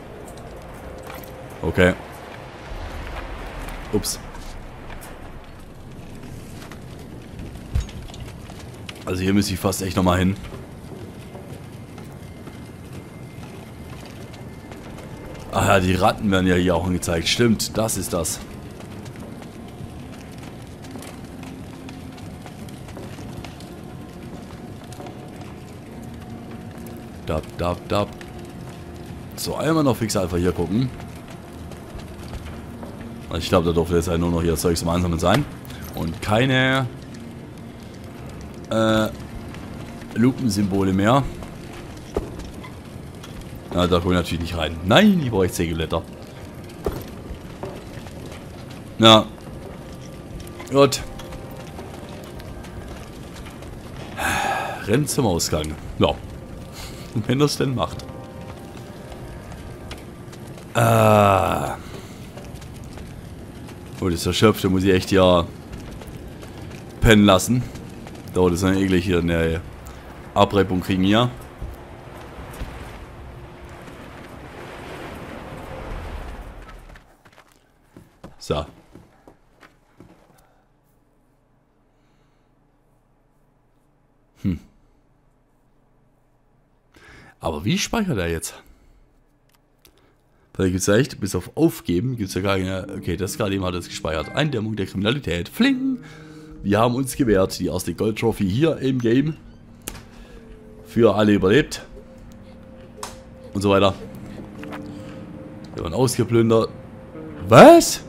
Okay. Ups. Also hier müsste ich fast echt nochmal hin. Ach ja, die Ratten werden ja hier auch angezeigt. Stimmt, das ist das. Dab, dab, dab. So, einmal noch fix einfach hier gucken. Ich glaube, da dürfte jetzt halt nur noch hier Zeugs zum Einsammeln sein. Und keine Lupensymbole mehr. Na, da kommen wir natürlich nicht rein. Nein, ich brauche Sägeblätter. Na. Gut. Rennt zum Ausgang. Ja. Wenn das denn macht. Gut, ist erschöpft. Da muss ich echt ja pennen lassen. Dauert es dann eklig hier eine Abreibung kriegen hier. So. Aber wie speichert er jetzt? Weil gezeigt, bis auf Aufgeben gibt es ja gar keine. Okay, das gerade eben hat es gespeichert. Eindämmung der Kriminalität. Fling! Wir haben uns gewehrt. Die erste Gold Trophy hier im Game. Für alle überlebt. Und so weiter. Wir waren ausgeplündert. Was?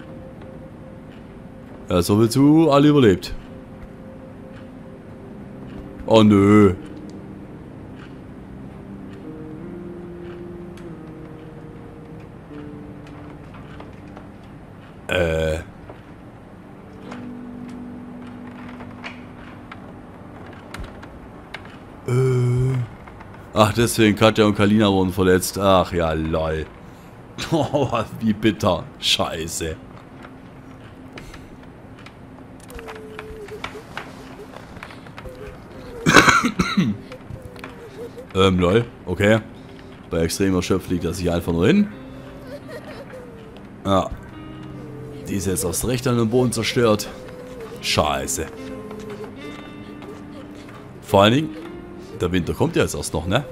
Ja, so viel zu alle überlebt. Oh nö. Ach, deswegen Katja und Kalina wurden verletzt. Ach ja, lol. Oh, wie bitter. Scheiße. Lol. Okay. Bei extrem erschöpft liegt er sich einfach nur hin. Ja. Die ist jetzt erst recht an den Boden zerstört. Scheiße. Vor allen Dingen, der Winter kommt ja jetzt erst noch, ne?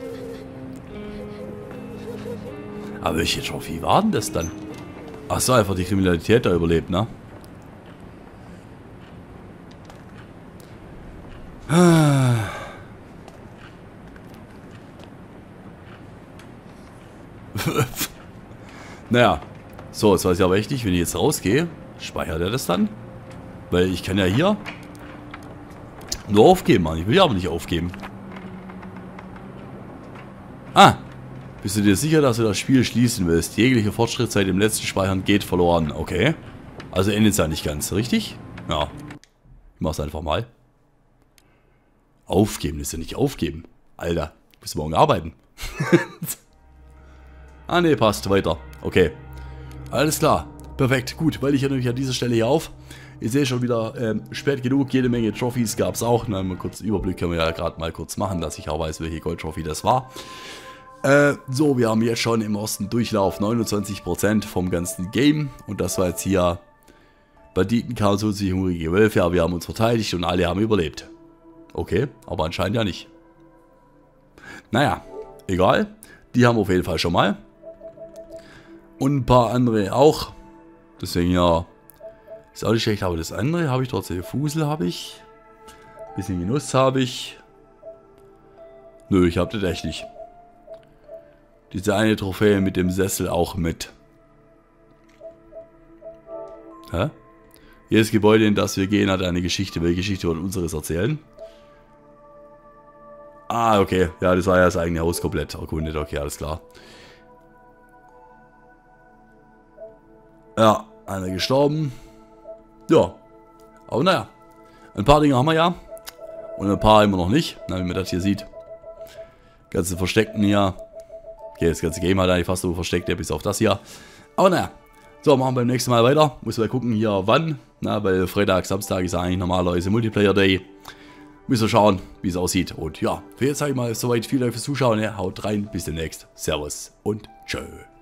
Aber welche Trophy war denn das dann? Ach so, einfach die Kriminalität da überlebt, ne? Naja. So, jetzt weiß ich aber echt nicht, wenn ich jetzt rausgehe, speichert er das dann? Weil ich kann ja hier nur aufgeben, Mann. Ich will ja aber nicht aufgeben. Ah. Bist du dir sicher, dass du das Spiel schließen willst? Jegliche Fortschritt seit dem letzten Speichern geht verloren. Okay. Also endet es ja nicht ganz, richtig? Ja. Ich mach's einfach mal. Aufgeben ist ja nicht aufgeben. Alter, du musst morgen arbeiten. Ah ne, passt. Weiter. Okay. Alles klar. Perfekt. Gut, weil ich ja nämlich an dieser Stelle hier auf. Ich sehe schon wieder spät genug. Jede Menge Trophys gab es auch. Na, mal kurz Überblick können wir ja gerade mal kurz machen, dass ich auch weiß, welche Gold-Trophy das war. So, wir haben jetzt schon im ersten Durchlauf 29% vom ganzen Game. Und das war jetzt hier Banditen, Chaos, hungrige Wölfe. Aber wir haben uns verteidigt und alle haben überlebt. Okay, aber anscheinend ja nicht. Naja, egal. Die haben wir auf jeden Fall schon mal. Und ein paar andere auch. Deswegen ja, ist auch nicht schlecht. Aber das andere habe ich trotzdem. Fusel habe ich. Bisschen Genuss habe ich. Nö, ich habe das echt nicht. Diese eine Trophäe mit dem Sessel auch mit. Hä? Jedes Gebäude, in das wir gehen, hat eine Geschichte. Welche Geschichte wird unseres erzählen? Ah, okay. Ja, das war ja das eigene Haus komplett erkundet. Okay, alles klar. Ja, einer gestorben. Ja. Aber naja. Ein paar Dinge haben wir ja. Und ein paar immer noch nicht. Na, wie man das hier sieht. Ganze Versteckten hier. Okay, das ganze Game hat eigentlich fast so versteckt, bis auf das hier. Aber naja. So, machen wir beim nächsten Mal weiter. Muss mal gucken hier wann. Na, weil Freitag, Samstag ist eigentlich normalerweise Multiplayer Day. Müssen wir schauen, wie es aussieht. Und ja, für jetzt sage ich mal soweit. Vielen Dank fürs Zuschauen. Ja, haut rein. Bis demnächst. Servus und tschö.